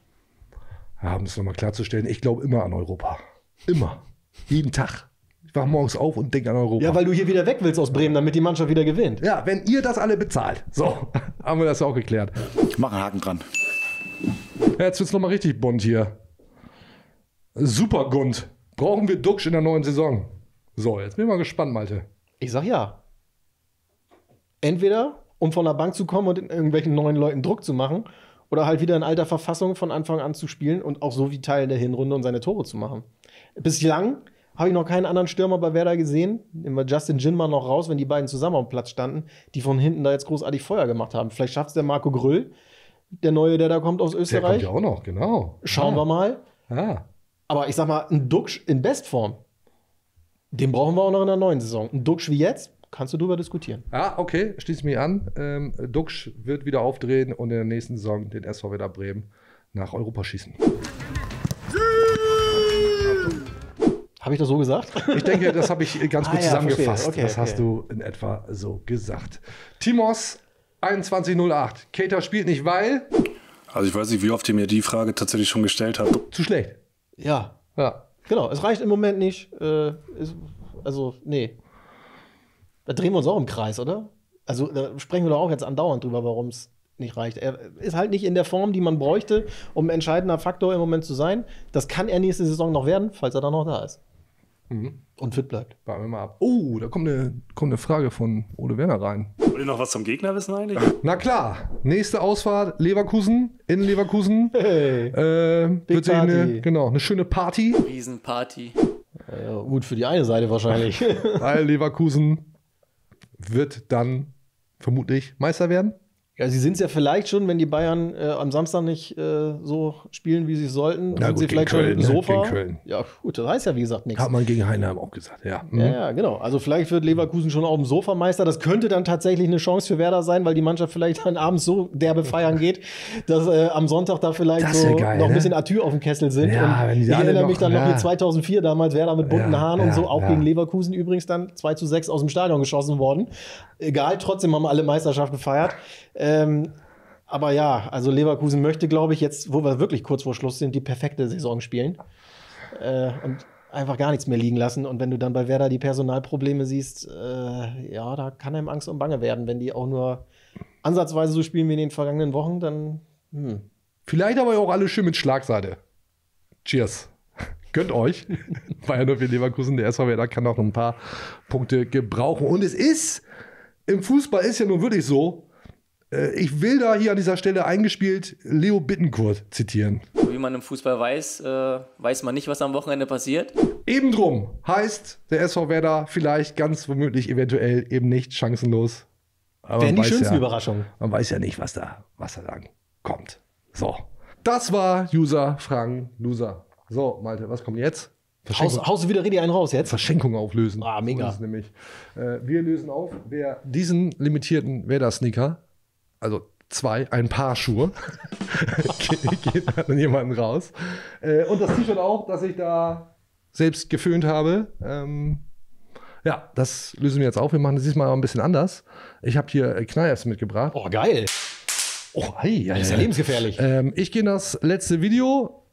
Ja, um es nochmal klarzustellen, ich glaube immer an Europa. Immer. Jeden Tag. Ich wache morgens auf und denke an Europa. Ja, weil du hier wieder weg willst aus Bremen, damit die Mannschaft wieder gewinnt. Ja, wenn ihr das alle bezahlt. So, haben wir das auch geklärt. Ich mache einen Haken dran. Ja, jetzt wird es nochmal richtig bunt hier. Super Gund. Brauchen wir Duxch in der neuen Saison? So, jetzt bin ich mal gespannt, Malte. Ich sag ja. Entweder, um von der Bank zu kommen und irgendwelchen neuen Leuten Druck zu machen, oder halt wieder in alter Verfassung von Anfang an zu spielen und auch so wie Teil der Hinrunde und seine Tore zu machen. Bislang habe ich noch keinen anderen Stürmer bei Werder gesehen. Nehmen wir Justin Jinma noch raus, wenn die beiden zusammen auf dem Platz standen, die von hinten da jetzt großartig Feuer gemacht haben. Vielleicht schafft es der Marco Gröll, der Neue, der da kommt aus Österreich. Der kommt ja auch noch, genau. Schauen wir mal. Ja. Aber ich sag mal, ein Duxch in Bestform, den brauchen wir auch noch in der neuen Saison. Ein Duxch wie jetzt, kannst du drüber diskutieren. Ja, okay, schließ mich an. Duxch wird wieder aufdrehen und in der nächsten Saison den SV Werder Bremen nach Europa schießen. Habe ich das so gesagt? Ich denke, das habe ich ganz gut zusammengefasst. Okay, das hast du in etwa so gesagt. Timos 2108. Keita spielt nicht, weil? Also ich weiß nicht, wie oft ihr mir die Frage tatsächlich schon gestellt habt. Zu schlecht. Ja. Genau, es reicht im Moment nicht. Nee. Da drehen wir uns auch im Kreis, oder? Also da sprechen wir doch auch jetzt andauernd drüber, warum es nicht reicht. Er ist halt nicht in der Form, die man bräuchte, um ein entscheidender Faktor im Moment zu sein. Das kann er nächste Saison noch werden, falls er dann noch da ist. Und fit bleibt. Warten wir mal ab. Oh, da kommt eine Frage von Ole Werner rein. Wollt ihr noch was zum Gegner wissen eigentlich? Na klar, nächste Ausfahrt Leverkusen, in Leverkusen. Hey, wird sich eine schöne Party. Riesenparty. Ja, gut, für die eine Seite wahrscheinlich. Weil Leverkusen wird dann vermutlich Meister werden. Ja, sie sind es ja vielleicht schon, wenn die Bayern am Samstag nicht so spielen, wie sie es sollten. Na sind gut, sie vielleicht Köln, schon im ne? Sofa. Gegen Köln. Ja, gut, das heißt ja, wie gesagt, nichts. Hat man gegen Heidenheim auch gesagt, ja. Mhm. Ja, genau. Also vielleicht wird Leverkusen schon auf dem Sofa Meister. Das könnte dann tatsächlich eine Chance für Werder sein, weil die Mannschaft vielleicht dann abends so derbe feiern geht, dass am Sonntag da vielleicht so geil, noch ein ne? bisschen Atü auf dem Kessel sind. Ja, und wenn die ich alle erinnere noch- mich dann noch ja. hier 2004 damals, Werder mit bunten Ja, Haaren und so, ja, auch ja. gegen Leverkusen übrigens dann 2:6 aus dem Stadion geschossen worden. Egal, trotzdem haben alle Meisterschaft gefeiert. Aber ja, also Leverkusen möchte, glaube ich, jetzt, wo wir wirklich kurz vor Schluss sind, die perfekte Saison spielen. Und einfach gar nichts mehr liegen lassen. Und wenn du dann bei Werder die Personalprobleme siehst, ja, da kann einem Angst und Bange werden. Wenn die auch nur ansatzweise so spielen wie in den vergangenen Wochen, dann Vielleicht aber auch alle schön mit Schlagseite. Cheers. Gönnt euch. Bayern 04 Leverkusen, der SV Werder kann auch noch ein paar Punkte gebrauchen. Und es ist, im Fußball ist ja nun wirklich so, ich will da hier an dieser Stelle eingespielt Leo Bittencourt zitieren. Wie man im Fußball weiß, weiß man nicht, was am Wochenende passiert. Eben drum heißt der SV Werder vielleicht ganz womöglich eventuell eben nicht chancenlos. Aber wären man die weiß schönsten ja, Überraschungen. Man weiß ja nicht, was da dann kommt. So, das war User Fragen Loser. So, Malte, was kommt jetzt? Haust du wieder richtig einen raus jetzt? Verschenking auflösen. Ah, mega. So ist es nämlich. Wir lösen auf, wer diesen limitierten Werder-Sneaker, also ein Paar Schuhe, geht an jemanden raus. Und das T-Shirt auch, das ich da selbst geföhnt habe. Ja, das lösen wir jetzt auf. Wir machen das diesmal ein bisschen anders. Ich habe hier Knallers mitgebracht. Oh, geil. Oh, hey, Das ist ja lebensgefährlich. ich gehe in das letzte Video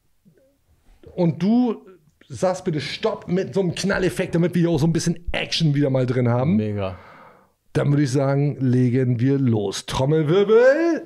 und du sagst bitte Stopp mit so einem Knalleffekt, damit wir hier auch so ein bisschen Action wieder mal drin haben. Mega. Dann würde ich sagen, legen wir los. Trommelwirbel.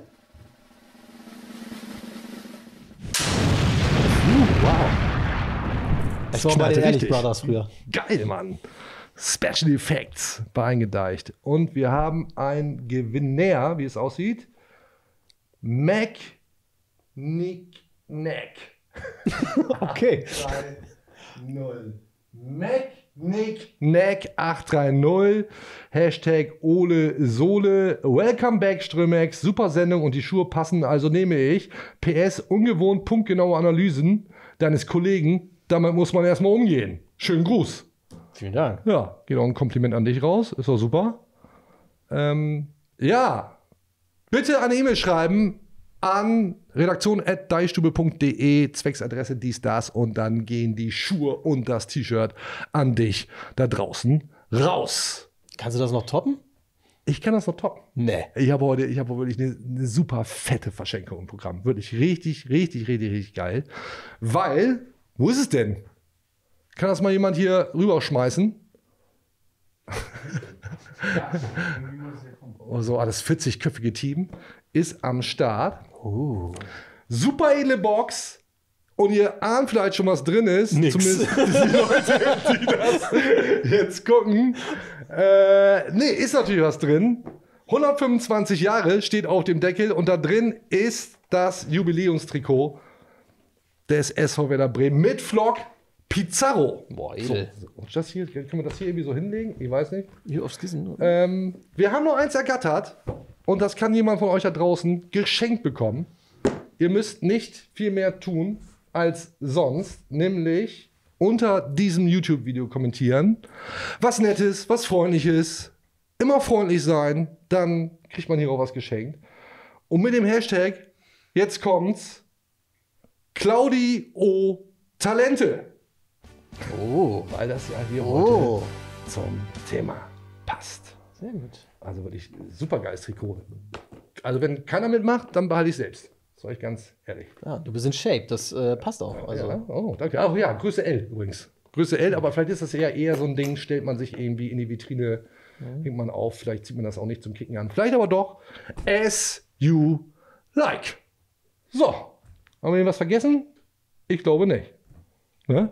Wow. Das war bei den Ehrlich Brothers früher. Geil, Mann. Special Effects beeingedeicht. Und wir haben einen Gewinner, wie es aussieht. Mac Nick Nack. Okay. 830. Mac Nick Nack 830. Hashtag Ole Sohle. Welcome back, Strömex. Super Sendung und die Schuhe passen, also nehme ich. PS, ungewohnt punktgenaue Analysen deines Kollegen. Damit muss man erstmal umgehen. Schönen Gruß. Vielen Dank. Ja, geht auch ein Kompliment an dich raus. Ist doch super. Ja, bitte eine E-Mail schreiben an redaktion@deichstube.de, Zwecksadresse dies, das, und dann gehen die Schuhe und das T-Shirt an dich da draußen raus. Kannst du das noch toppen? Ich kann das noch toppen. Nee. Ich habe wirklich eine super fette Verschenkung im Programm. Wirklich richtig geil. Weil, wo ist es denn? Kann das mal jemand hier rüberschmeißen? So, das 40-köpfige Team ist am Start. Super edle Box. Und ihr ahnt vielleicht schon, was drin ist. Nix. Zumindest die Leute, die das jetzt gucken. Nee, ist natürlich was drin. 125 Jahre steht auf dem Deckel und da drin ist das Jubiläumstrikot des SV Werder Bremen mit Flock Pizarro. Boah, edel. So, das hier, können wir das hier irgendwie so hinlegen? Ich weiß nicht. Hier aufs Kissen. Wir haben noch eins ergattert und das kann jemand von euch da draußen geschenkt bekommen. Ihr müsst nicht viel mehr tun als sonst, nämlich unter diesem YouTube-Video kommentieren. Was Nettes, was Freundliches. Immer freundlich sein, dann kriegt man hier auch was geschenkt. Und mit dem Hashtag, jetzt kommt's, Claudi O Talente. Oh. Weil das ja hier heute zum Thema passt. Sehr gut. Also wirklich super geiles Trikot. Also wenn keiner mitmacht, dann behalte ich selbst. Sag ich ganz ehrlich. Ja, du bist in Shape, das passt auch. Also. Ja, oh, danke. Ach ja, Größe L übrigens. Größe L, aber vielleicht ist das eher so ein Ding, stellt man sich irgendwie in die Vitrine, hängt man auf, vielleicht zieht man das auch nicht zum Kicken an. Vielleicht aber doch as you like. So, haben wir irgendwas vergessen? Ich glaube nicht. Ne?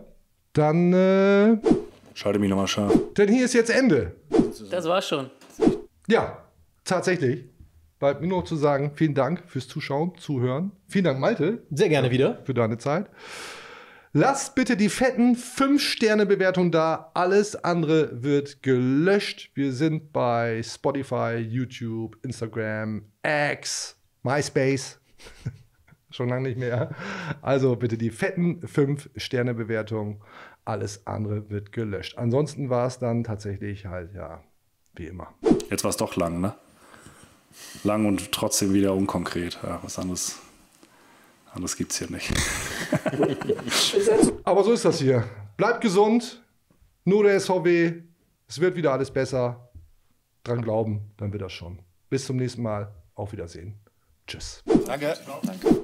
Dann, Schalte mich nochmal scharf. denn hier ist jetzt Ende. Das war's schon. Ja, tatsächlich bleibt mir nur noch zu sagen, vielen Dank fürs Zuschauen, Zuhören. Vielen Dank, Malte. Sehr gerne wieder. Für deine Zeit. Lasst bitte die fetten 5-Sterne-Bewertungen da. Alles andere wird gelöscht. Wir sind bei Spotify, YouTube, Instagram, X, MySpace. Schon lange nicht mehr. Also bitte die fetten 5-Sterne-Bewertungen. Alles andere wird gelöscht. Ansonsten war es dann tatsächlich halt, ja, wie immer. Jetzt war es doch lang, ne? Lang und trotzdem wieder unkonkret. Ja, was anderes gibt es hier nicht. Aber so ist das hier. Bleibt gesund. Nur der SVW. Es wird wieder alles besser. Dran glauben, dann wird das schon. Bis zum nächsten Mal. Auf Wiedersehen. Tschüss. Danke.